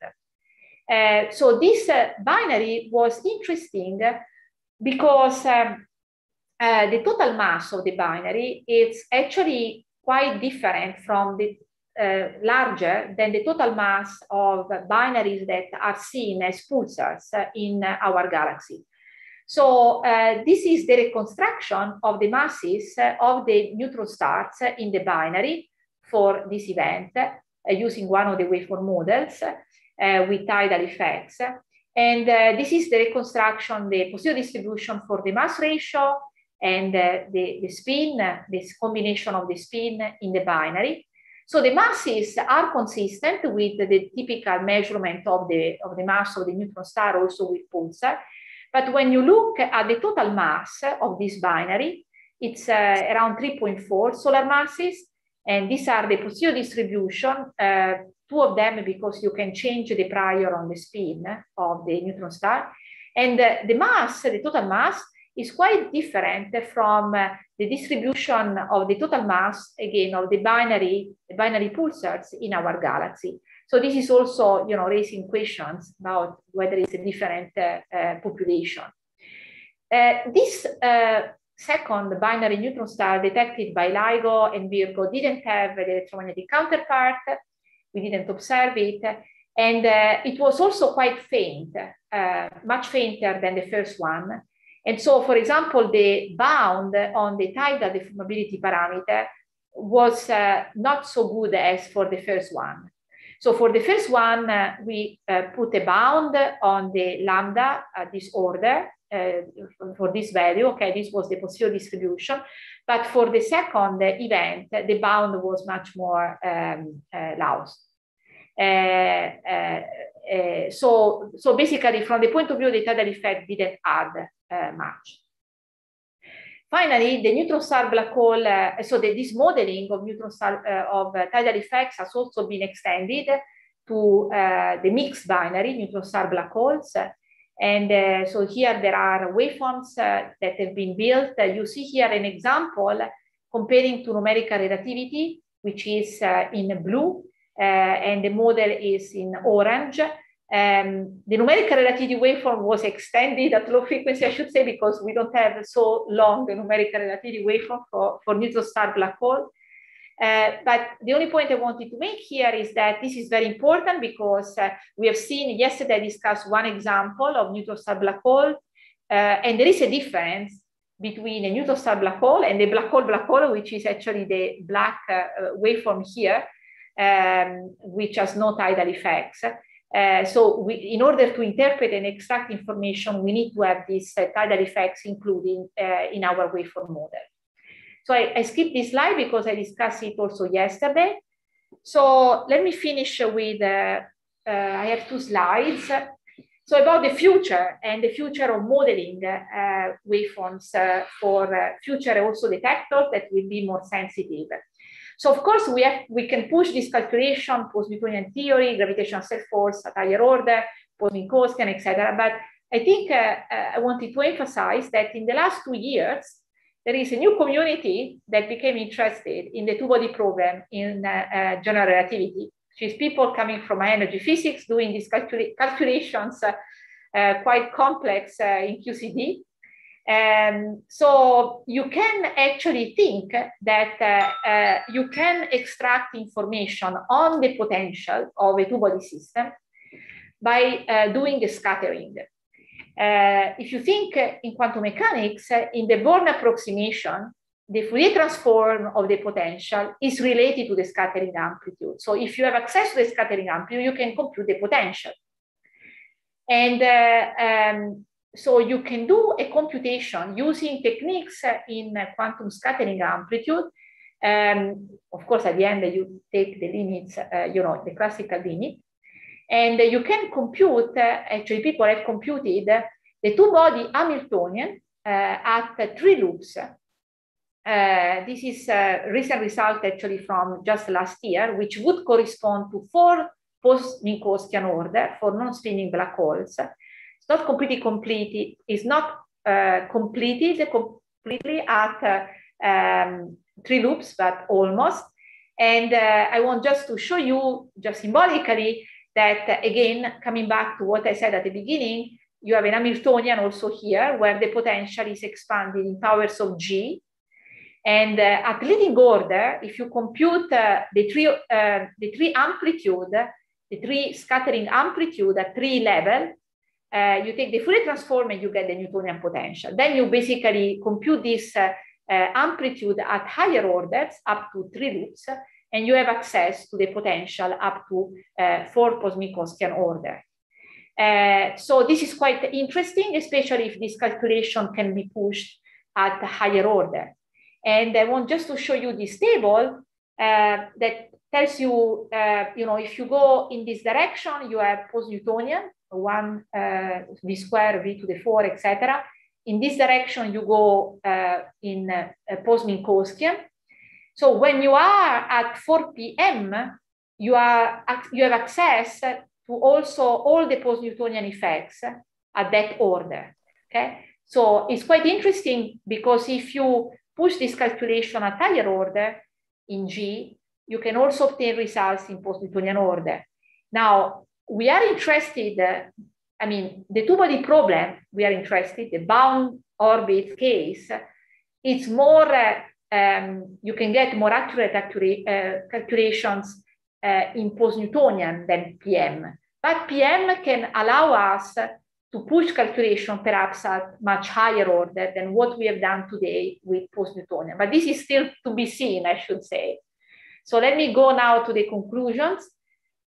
Uh, so this uh, binary was interesting because um, uh, the total mass of the binary is actually quite different from the uh, larger than the total mass of binaries that are seen as pulsars uh, in uh, our galaxy. So uh, this is the reconstruction of the masses uh, of the neutron stars uh, in the binary for this event uh, using one of the waveform models uh, with tidal effects. And uh, this is the reconstruction, the posterior distribution for the mass ratio and uh, the, the spin, uh, this combination of the spin in the binary. So the masses are consistent with the typical measurement of the, of the mass of the neutron star, also with pulsar. But when you look at the total mass of this binary, it's uh, around three point four solar masses. And these are the posterior distribution, uh, two of them because you can change the prior on the spin of the neutron star. And uh, the mass, the total mass, is quite different from uh, the distribution of the total mass, again, of the binary, the binary pulsars in our galaxy. So this is also, you know, raising questions about whether it's a different uh, uh, population. Uh, this uh, second binary neutron star detected by LIGO and Virgo didn't have an electromagnetic counterpart. We didn't observe it. And uh, it was also quite faint, uh, much fainter than the first one. And so, for example, the bound on the tidal deformability parameter was uh, not so good as for the first one. So for the first one, uh, we uh, put a bound on the lambda at this order uh, for this value. Okay, this was the posterior distribution. But for the second event, the bound was much more um, uh, lousy. Uh, uh, uh, so, so basically, from the point of view, the tidal effect didn't add uh, much. Finally, the neutron-star black hole, uh, so the, this modeling of neutron-star uh, of uh, tidal effects has also been extended to uh, the mixed binary neutron-star black holes. And uh, so here there are waveforms uh, that have been built. Uh, you see here an example comparing to numerical relativity, which is uh, in blue, uh, and the model is in orange. Um, the numerical relativity waveform was extended at low frequency, I should say, because we don't have so long the numerical relativity waveform for, for neutron-star black hole. Uh, but the only point I wanted to make here is that this is very important because uh, we have seen yesterday I discussed one example of neutron-star black hole, uh, and there is a difference between a neutron-star black hole and the black hole black hole, which is actually the black uh, waveform here, um, which has no tidal effects. Uh, so we, in order to interpret and extract information, we need to have these uh, tidal effects included uh, in our waveform model. So I, I skipped this slide because I discussed it also yesterday. So let me finish with, uh, uh, I have two slides. So about the future and the future of modeling uh, waveforms uh, for uh, future also detectors that will be more sensitive. So of course we have, we can push this calculation, post-Newtonian theory, gravitational self-force at higher order, post-Minkowskian, et cetera. But I think uh, uh, I wanted to emphasize that in the last two years, there is a new community that became interested in the two-body problem in uh, uh, general relativity, which is people coming from high energy physics doing these calcula calculations uh, uh, quite complex uh, in Q C D. And so you can actually think that uh, uh, you can extract information on the potential of a two-body system by uh, doing a scattering. Uh, if you think uh, in quantum mechanics, uh, in the Born approximation, the Fourier transform of the potential is related to the scattering amplitude. So if you have access to the scattering amplitude, you can compute the potential. And uh, um, so you can do a computation using techniques uh, in uh, quantum scattering amplitude. Um, of course, at the end, uh, you take the limits, uh, you know, the classical limit. And uh, you can compute, uh, actually people have computed uh, the two-body Hamiltonian uh, at uh, three loops. Uh, this is a recent result actually from just last year, which would correspond to four post-Minkowskian order for non-spinning black holes. It's not completely completed, it's not uh, completed completely at uh, um, three loops, but almost. And uh, I want just to show you, just symbolically, that uh, again, coming back to what I said at the beginning, you have an Hamiltonian also here, where the potential is expanded in powers of G. And uh, at leading order, if you compute uh, the three uh, the three amplitude, the three scattering amplitude at three level, uh, you take the Fourier transform and you get the Newtonian potential. Then you basically compute this uh, uh, amplitude at higher orders up to three loops, and you have access to the potential up to uh, four post-Minkowskian order. Uh, so this is quite interesting, especially if this calculation can be pushed at a higher order. And I want just to show you this table uh, that tells you, uh, you know, if you go in this direction, you have post-Newtonian, one uh, v square, v to the four, et cetera. In this direction, you go uh, in uh, post-Minkowskian. So when you are at four P M, you, are, you have access to also all the post-Newtonian effects at that order, okay? So it's quite interesting because if you push this calculation at higher order in G, you can also obtain results in post-Newtonian order. Now, we are interested, uh, I mean, the two-body problem, we are interested, the bound orbit case, it's more, uh, um, you can get more accurate accurate, uh, calculations uh, in post-Newtonian than P M. But P M can allow us to push calculation perhaps at much higher order than what we have done today with post-Newtonian. But this is still to be seen, I should say. So let me go now to the conclusions.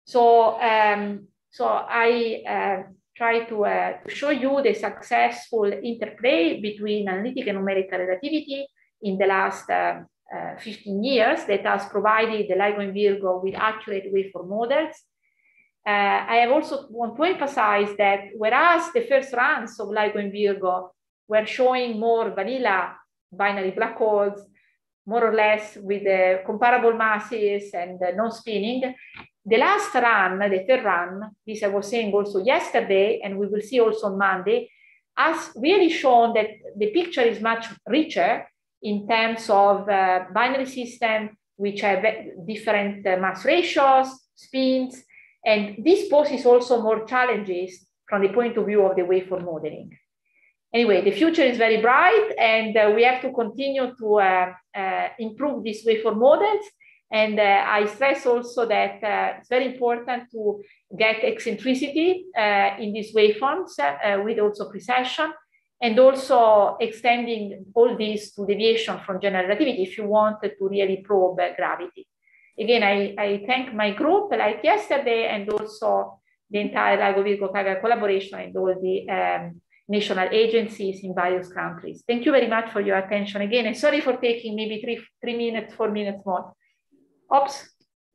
So, um, so I uh, try to, uh, to show you the successful interplay between analytic and numerical relativity in the last uh, uh, fifteen years that has provided the LIGO and Virgo with accurate waveform models. Uh, I have also want to emphasize that whereas the first runs of LIGO and Virgo were showing more vanilla binary black holes, more or less with uh, comparable masses and uh, non-spinning, the last run, the third run, this I was saying also yesterday, and we will see also on Monday, has really shown that the picture is much richer in terms of uh, binary systems, which have different uh, mass ratios, spins, and this poses also more challenges from the point of view of the waveform modeling. Anyway, the future is very bright, and uh, we have to continue to uh, uh, improve these waveform models. And uh, I stress also that uh, it's very important to get eccentricity uh, in these waveforms uh, with also precession, and also extending all this to deviation from general relativity if you want to really probe uh, gravity. Again, I, I thank my group like yesterday, and also the entire LIGO Virgo collaboration and all the um, national agencies in various countries. Thank you very much for your attention again, and sorry for taking maybe three, three minutes, four minutes more. Oops.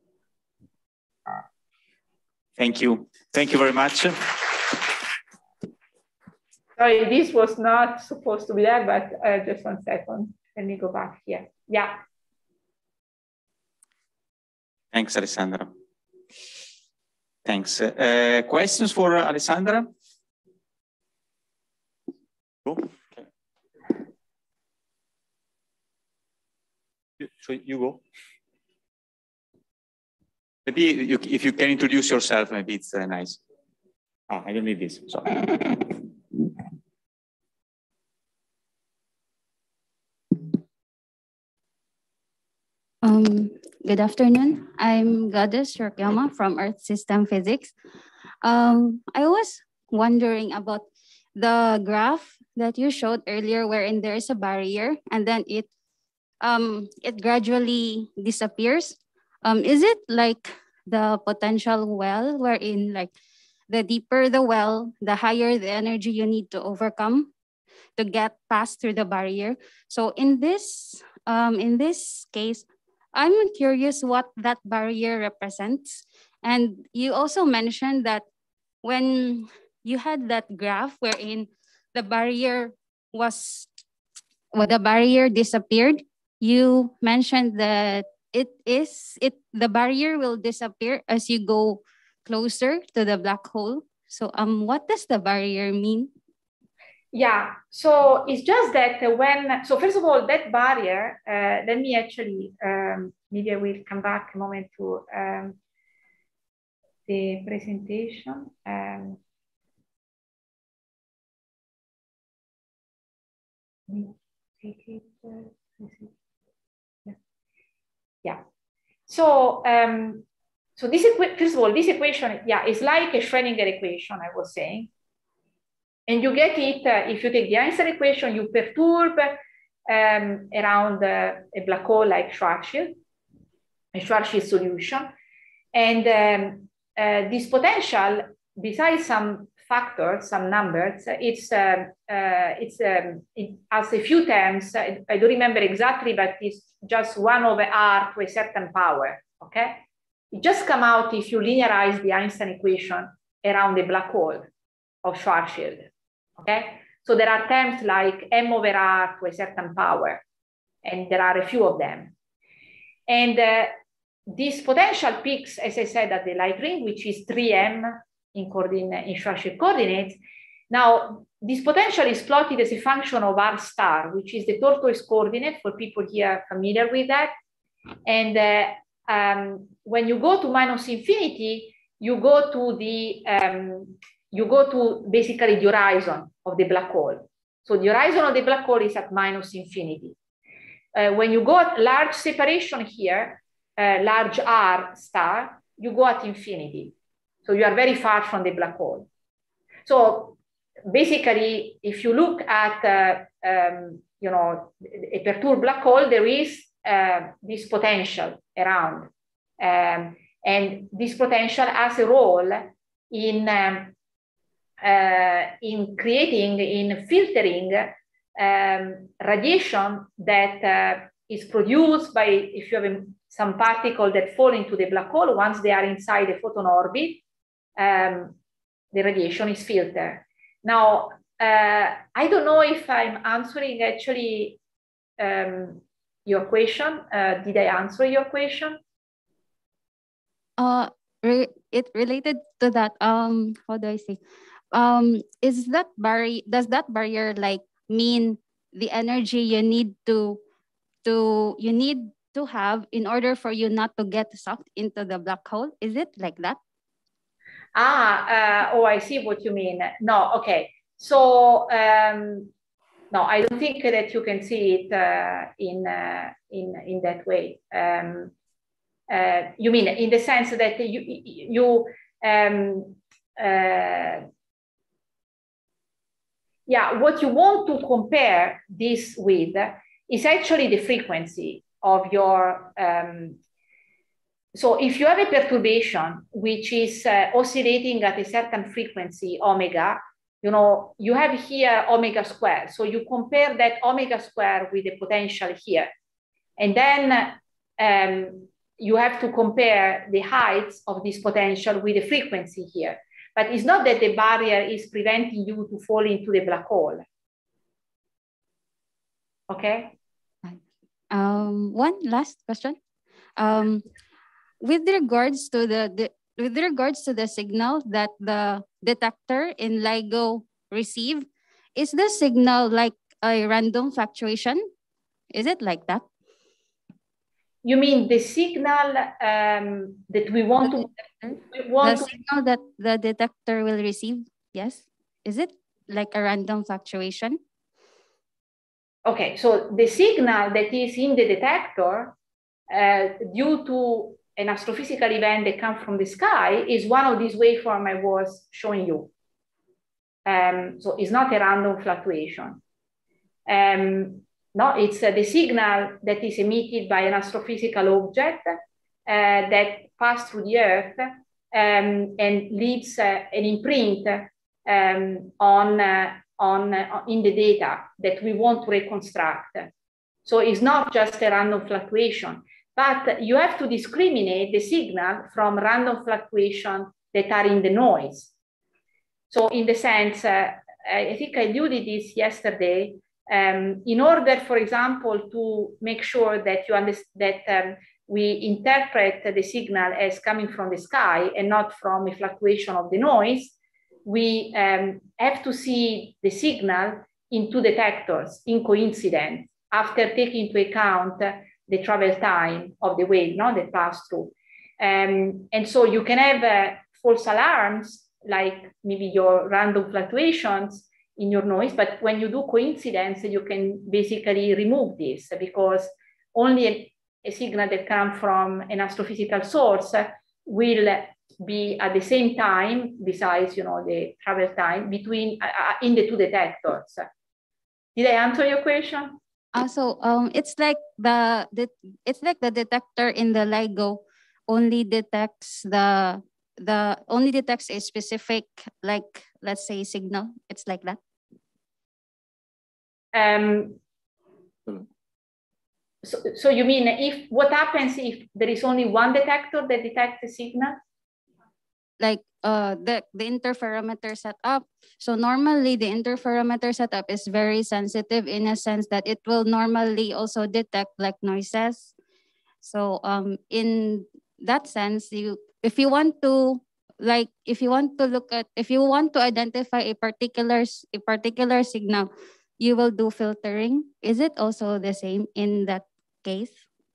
Thank you. Thank you very much. Sorry, this was not supposed to be there, but uh, just one second. Let me go back here. Yeah. Thanks, Alessandra. Thanks. Uh, questions for Alessandra? Go. Okay. So you go. Maybe you, if you can introduce yourself, maybe it's uh, nice. Ah, I don't need this. Sorry. Um, good afternoon. I'm Goddess Rokyama from Earth System Physics. Um, I was wondering about the graph that you showed earlier, wherein there is a barrier and then it um, it gradually disappears. Um, is it like the potential well, wherein like the deeper the well, the higher the energy you need to overcome to get past through the barrier? So in this um, in this case, I'm curious what that barrier represents. And you also mentioned that when you had that graph wherein the barrier was, well, the barrier disappeared, you mentioned that it is, it the barrier will disappear as you go closer to the black hole. So um, what does the barrier mean? Yeah, so it's just that when, so first of all, that barrier, uh, let me actually, um, maybe I will come back a moment to um, the presentation. Um, take it, uh, yeah. yeah. So, um, so this, first of all, this equation, yeah, is like a Schrödinger equation, I was saying. And you get it, uh, if you take the Einstein equation, you perturb um, around uh, a black hole like Schwarzschild, a Schwarzschild solution. And um, uh, this potential, besides some factors, some numbers, it's, uh, uh, it's um, it has a few terms. I don't remember exactly, but it's just one over R to a certain power, okay? It just comes out if you linearize the Einstein equation around the black hole of Schwarzschild. Okay, so there are terms like m over r to a certain power, and there are a few of them. And uh, this potential peaks, as I said, at the light ring, which is three m in, coordinate, in Schwarzschild coordinates. Now, this potential is plotted as a function of r star, which is the tortoise coordinate for people here familiar with that. And uh, um, when you go to minus infinity, you go to the um, you go to basically the horizon of the black hole. So the horizon of the black hole is at minus infinity. Uh, when you go at large separation here, uh, large R star, you go at infinity. So you are very far from the black hole. So basically, if you look at, uh, um, you know, a perturbed black hole, there is uh, this potential around. Um, And this potential has a role in, um, uh, in creating, in filtering um, radiation that uh, is produced by, if you have a, some particle that fall into the black hole, once they are inside the photon orbit, um, the radiation is filtered. Now, uh, I don't know if I'm answering actually um, your question. Uh, did I answer your question? Uh, re it related to that. Um, how do I say? Um, is that barrier? Does that barrier like mean the energy you need to to you need to have in order for you not to get sucked into the black hole? Is it like that? Ah, uh, oh, I see what you mean. No, okay. So um, no, I don't think that you can see it uh, in uh, in in that way. Um, uh, you mean in the sense that you you um, uh, yeah, what you want to compare this with is actually the frequency of your. Um, so if you have a perturbation which is uh, oscillating at a certain frequency, omega, you know, you have here omega squared. So you compare that omega squared with the potential here. And then um, you have to compare the heights of this potential with the frequency here. But it's not that the barrier is preventing you to fall into the black hole. Okay? Um, one last question. Um, with regards to the, the with regards to the signal that the detector in LIGO receive, is the signal like a random fluctuation? Is it like that? You mean the signal um, that we want the to... We want the to, signal that the detector will receive, yes? Is it like a random fluctuation? okay, so the signal that is in the detector uh, due to an astrophysical event that comes from the sky is one of these waveforms I was showing you. Um, so it's not a random fluctuation. Um, no, it's uh, the signal that is emitted by an astrophysical object uh, that passes through the Earth um, and leaves uh, an imprint um, on, uh, on, uh, in the data that we want to reconstruct. So it's not just a random fluctuation, but you have to discriminate the signal from random fluctuations that are in the noise. So in the sense, uh, I think I alluded this yesterday, um, in order, for example, to make sure that you understand that um, we interpret the signal as coming from the sky and not from a fluctuation of the noise, we um, have to see the signal in two detectors in coincidence after taking into account the travel time of the wave, no, that pass through. Um, and so you can have uh, false alarms, like maybe your random fluctuations in your noise, but when you do coincidence, you can basically remove this because only a, a signal that comes from an astrophysical source will be at the same time, besides, you know, the travel time between uh, in the two detectors. Did I answer your question? Uh, so um, it's like the, the it's like the detector in the LIGO only detects the the only detects a specific, like, let's say, signal. It's like that. Um, so, so you mean if what happens if there is only one detector that detects the signal? Like uh, the, the interferometer setup. So normally the interferometer setup is very sensitive in a sense that it will normally also detect like noises. So um, in that sense, you if you want to like if you want to look at if you want to identify a particular a particular signal, you will do filtering. Is it also the same in that case?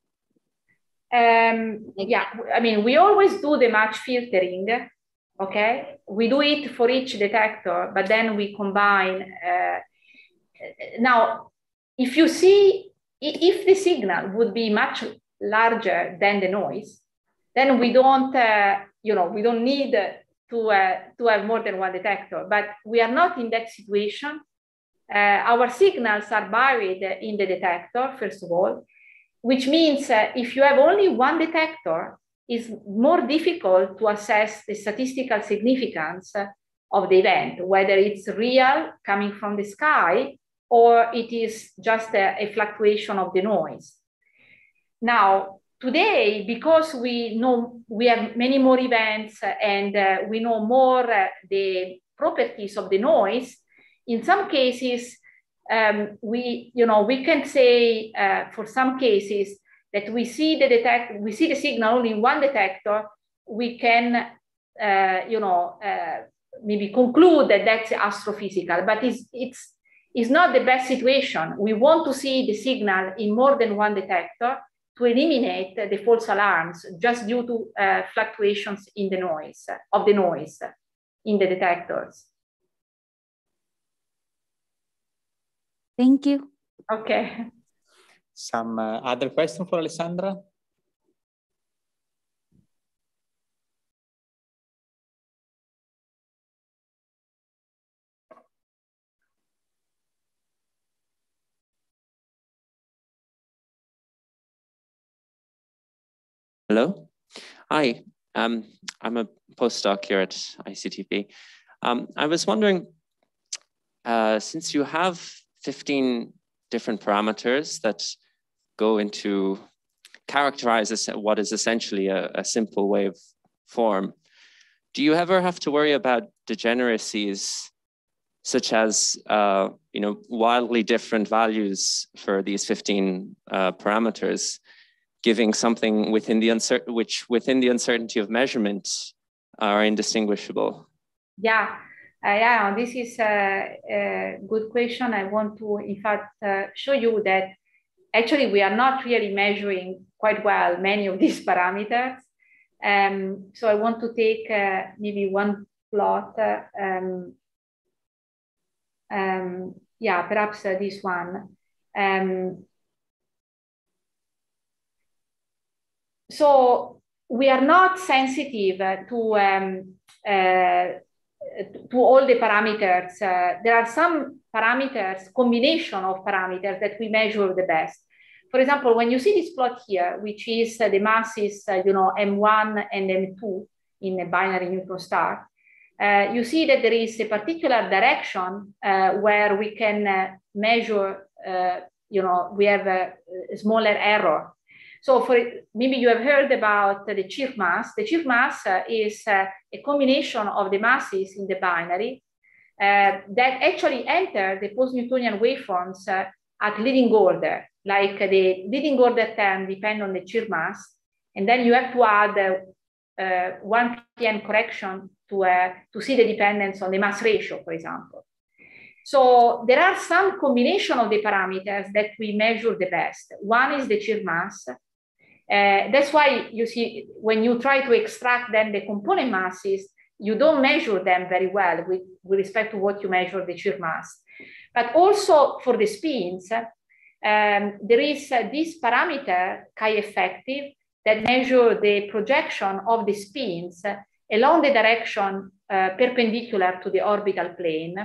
Um, Like, yeah, I mean, we always do the match filtering, okay? We do it for each detector, but then we combine. Uh, now, if you see, if the signal would be much larger than the noise, then we don't, uh, you know, we don't need to, uh, to have more than one detector, but we are not in that situation. Uh, our signals are buried in the detector, first of all, which means uh, if you have only one detector, it's more difficult to assess the statistical significance of the event, whether it's real coming from the sky or it is just a, a fluctuation of the noise. Now, today, because we know we have many more events and uh, we know more uh, the properties of the noise, in some cases, um, we, you know, we can say uh, for some cases that we see the detect, we see the signal only in one detector, we can, uh, you know, uh, maybe conclude that that's astrophysical, but it's, it's, it's not the best situation. We want to see the signal in more than one detector to eliminate the false alarms just due to uh, fluctuations in the noise, of the noise in the detectors. Thank you. Okay. Some uh, other question for Alessandra? Hello. Hi, um, I'm a postdoc here at I C T P. Um, I was wondering, uh, since you have fifteen different parameters that go into characterize what is essentially a, a simple wave form, do you ever have to worry about degeneracies such as uh, you know, wildly different values for these fifteen uh, parameters, giving something within the uncertain, which within the uncertainty of measurement are indistinguishable? Yeah, uh, yeah, this is a, a good question. I want to, in fact, uh, show you that actually we are not really measuring quite well many of these parameters. Um, so I want to take uh, maybe one plot. Uh, um, um, yeah, perhaps uh, this one. Um, So we are not sensitive to, um, uh, to all the parameters. Uh, there are some parameters, combination of parameters that we measure the best. For example, when you see this plot here, which is uh, the masses, uh, you know, M one and M two in a binary neutron star, uh, you see that there is a particular direction uh, where we can uh, measure, uh, you know, we have a, a smaller error. So for maybe you have heard about the Chirp mass. The Chirp mass uh, is uh, a combination of the masses in the binary uh, that actually enter the post-Newtonian waveforms uh, at leading order. Like uh, the leading order term depend on the Chirp mass, and then you have to add uh, uh, one P M correction to uh, to see the dependence on the mass ratio, for example. So there are some combination of the parameters that we measure the best. One is the Chirp mass. Uh, that's why you see, when you try to extract then the component masses, you don't measure them very well with, with respect to what you measure the Chirp mass. But also for the spins, um, there is uh, this parameter, chi effective, that measure the projection of the spins along the direction uh, perpendicular to the orbital plane.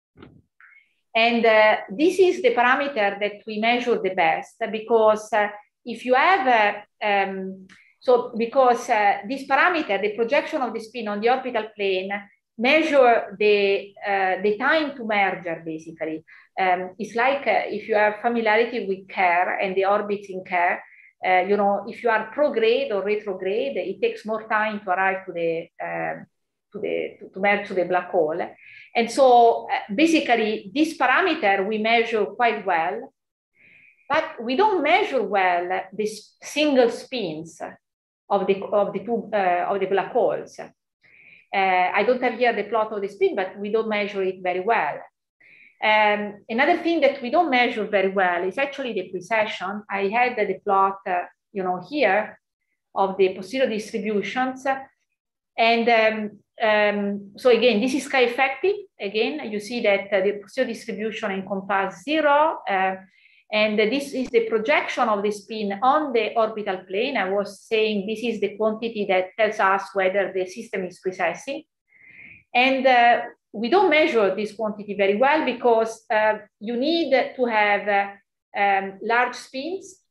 And uh, this is the parameter that we measure the best because uh, if you have, uh, um, so because uh, this parameter, the projection of the spin on the orbital plane, measure the, uh, the time to merger, basically. Um, it's like uh, if you have familiarity with Kerr and the orbits in Kerr, uh, you know, if you are prograde or retrograde, it takes more time to arrive to the, uh, to, the to, to merge to the black hole. And so uh, basically this parameter we measure quite well. But we don't measure well the single spins of the, of the, two, uh, of the black holes. Uh, I don't have here the plot of the spin, but we don't measure it very well. Um, another thing that we don't measure very well is actually the precession. I had the plot, uh, you know, here of the posterior distributions. And um, um, so again, this is chi effective. Again, you see that uh, the posterior distribution encompasses zero. Uh, And this is the projection of the spin on the orbital plane. I was saying this is the quantity that tells us whether the system is precessing. And uh, we don't measure this quantity very well because uh, you need to have uh, um, large spins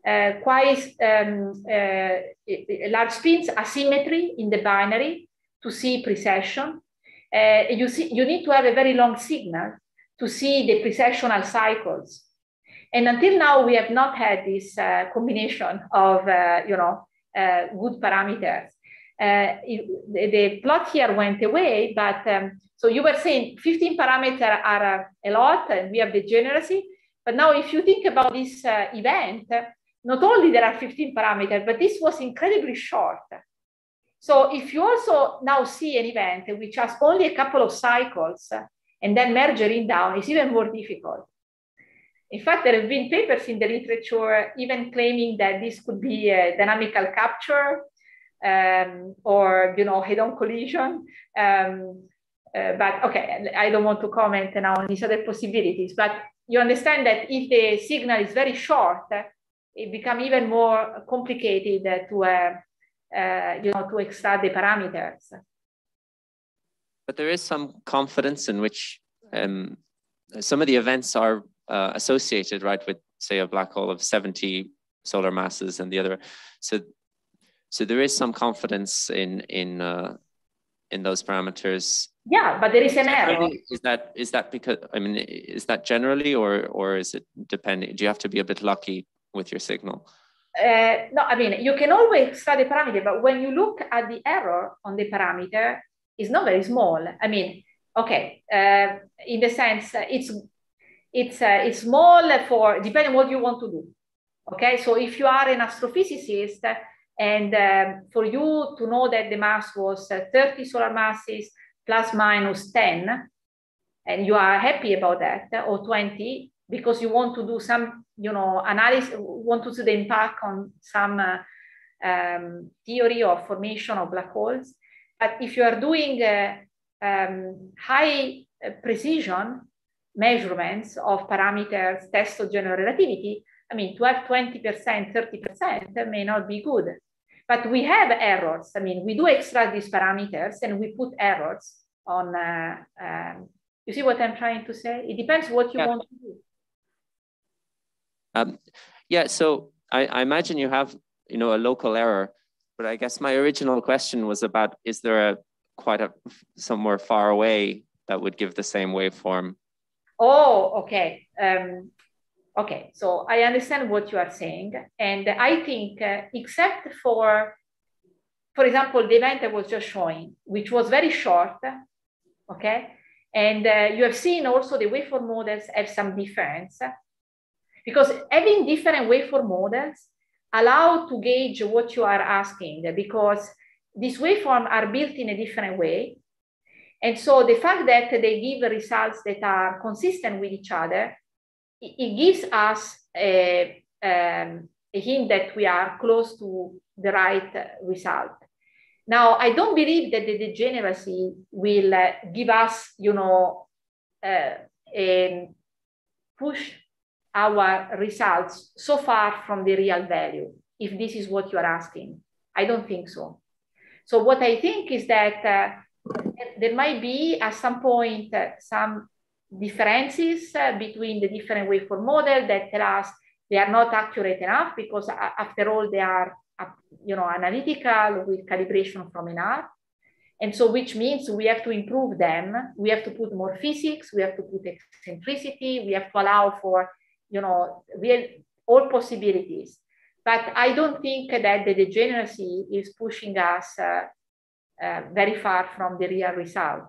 uh, quite um, uh, large spins, asymmetry in the binary to see precession. Uh, you, see, you need to have a very long signal to see the precessional cycles. And until now, we have not had this uh, combination of, uh, you know, uh, good parameters. Uh, it, the, the plot here went away, but um, so you were saying fifteen parameters are uh, a lot, and we have degeneracy. But now, if you think about this uh, event, not only there are fifteen parameters, but this was incredibly short. So if you also now see an event which has only a couple of cycles and then merging down, it's even more difficult. In fact, there have been papers in the literature even claiming that this could be a dynamical capture um, or, you know, head-on collision. Um, uh, but okay, I don't want to comment now on these other possibilities, but you understand that if the signal is very short, it becomes even more complicated to, uh, uh, you know, to extract the parameters. But there is some confidence in which um, some of the events are uh, associated, right, with, say, a black hole of seventy solar masses and the other. So, so there is some confidence in in uh, in those parameters. Yeah, but there is an error. Is that is that because I mean is that generally, or or is it depending? Do you have to be a bit lucky with your signal? Uh, no, I mean, you can always extract the parameter, but when you look at the error on the parameter, it's not very small. I mean, okay, uh, in the sense uh, it's it's uh, it's small for depending on what you want to do. Okay, so if you are an astrophysicist and um, for you to know that the mass was uh, thirty solar masses plus minus ten, and you are happy about that, or twenty, because you want to do some, you know, analysis, want to see the impact on some uh, um, theory or formation of black holes. But if you are doing uh, um, high precision measurements of parameters, tests of general relativity, I mean, to have twenty percent, thirty percent may not be good. But we have errors. I mean, we do extract these parameters and we put errors on, uh, um, you see what I'm trying to say? It depends what you yeah. want to do. Um, yeah, so I, I imagine you have, you know, a local error, but I guess my original question was about, is there a quite a somewhere far away that would give the same waveform? Oh, okay. Um, okay, so I understand what you are saying. And I think, uh, except for, for example, the event I was just showing, which was very short, okay? And uh, you have seen also the waveform models have some difference, because having different waveform models allow to gauge what you are asking, because these waveforms are built in a different way. And so the fact that they give results that are consistent with each other, it, it gives us a, um, a hint that we are close to the right result. Now, I don't believe that the degeneracy will uh, give us, you know, uh, a push our results so far from the real value, if this is what you are asking. I don't think so. So what I think is that uh, there might be at some point uh, some differences uh, between the different waveform models that tell us they are not accurate enough, because uh, after all they are uh, you know, analytical with calibration from an R. And so which means we have to improve them. We have to put more physics, we have to put eccentricity, we have to allow for, you know, real, all possibilities. But I don't think that the degeneracy is pushing us uh, uh, very far from the real result.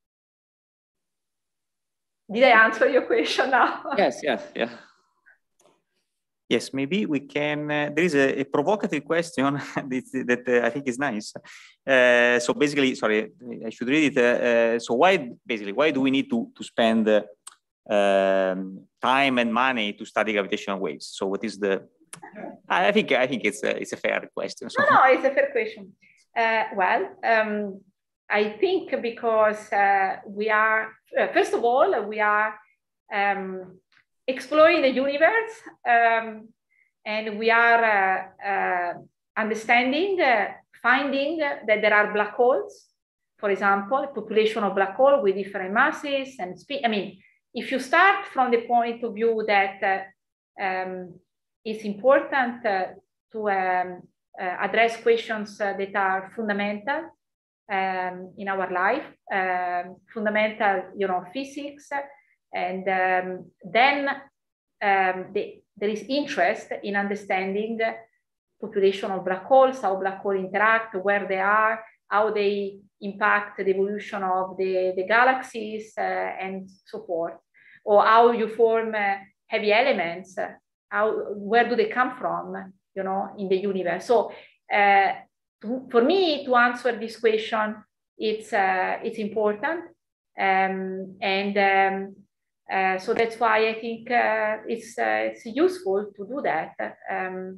Did I answer your question now? Yes, yes, yeah. Yes, maybe we can, uh, there is a, a provocative question that, that uh, I think is nice. Uh, so basically, sorry, I should read it. Uh, uh, so why, basically, why do we need to, to spend uh, um, time and money to study gravitational waves? So what is the, I think I think it's a, it's a fair question. So. No, no, it's a fair question. Uh, well, um, I think because uh, we are, uh, first of all, we are um, exploring the universe, um, and we are uh, uh, understanding, uh, finding that there are black holes, for example, a population of black holes with different masses and speed. I mean, if you start from the point of view that uh, um, it's important uh, to um, uh, address questions uh, that are fundamental um, in our life, um, fundamental, you know, physics, and um, then um, the, there is interest in understanding population of black holes, how black holes interact, where they are, how they impact the evolution of the, the galaxies, uh, and so forth, or how you form uh, heavy elements, uh, how, where do they come from, you know, in the universe. So uh, to, for me to answer this question, it's, uh, it's important. Um, and um, uh, so that's why I think uh, it's, uh, it's useful to do that. Um,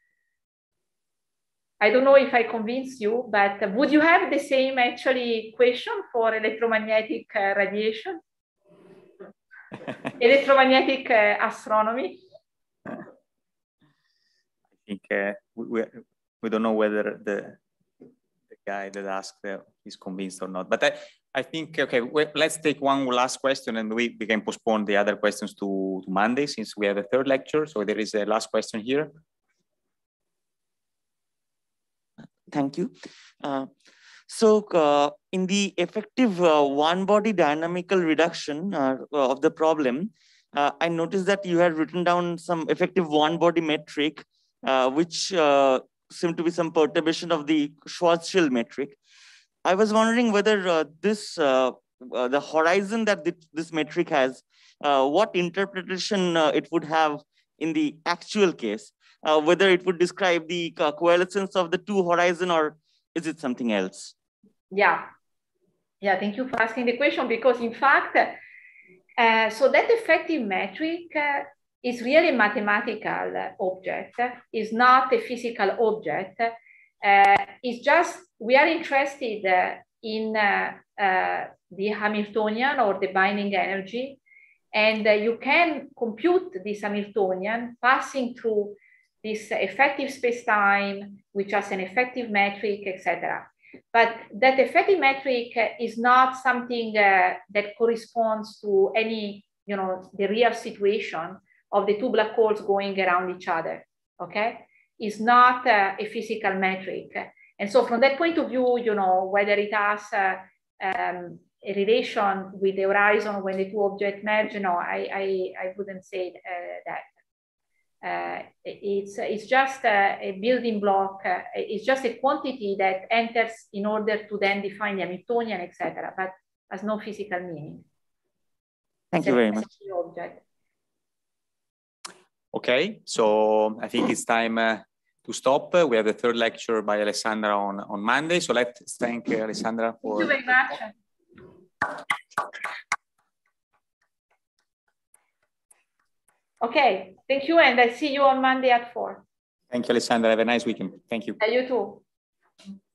I don't know if I convinced you, but would you have the same actually question for electromagnetic uh, radiation? Electromagnetic uh, astronomy? I think uh, we, we don't know whether the, the guy that asked uh, is convinced or not. But I, I think, okay, well, let's take one last question and we, we can postpone the other questions to, to Monday since we have a third lecture. So there is a last question here. Thank you. Uh, so uh, in the effective uh, one-body dynamical reduction uh, of the problem, uh, I noticed that you had written down some effective one-body metric, uh, which uh, seemed to be some perturbation of the Schwarzschild metric. I was wondering whether uh, this, uh, uh, the horizon that th this metric has, uh, what interpretation uh, it would have in the actual case. Uh, whether it would describe the uh, coalescence of the two horizon or is it something else? Yeah, yeah, thank you for asking the question because in fact, uh, so that effective metric uh, is really a mathematical object, is not a physical object. Uh, it's just, we are interested uh, in uh, uh, the Hamiltonian or the binding energy, and uh, you can compute this Hamiltonian passing through this effective spacetime, which has an effective metric, et cetera. But that effective metric is not something uh, that corresponds to any, you know, the real situation of the two black holes going around each other, okay? It's not uh, a physical metric. And so from that point of view, you know, whether it has uh, um, a relation with the horizon when the two objects merge, no, I, I, I wouldn't say uh, that. Uh, it's, it's just a, a building block. Uh, it's just a quantity that enters in order to then define the Hamiltonian, et cetera, but has no physical meaning. Thank it's you very much. Object. Okay, so I think it's time uh, to stop. Uh, we have the third lecture by Alessandra on, on Monday. So let's thank uh, Alessandra for... Thank you very much. Okay, thank you, and I see you on Monday at four. Thank you, Alessandra. Have a nice weekend. Thank you. Uh, you too.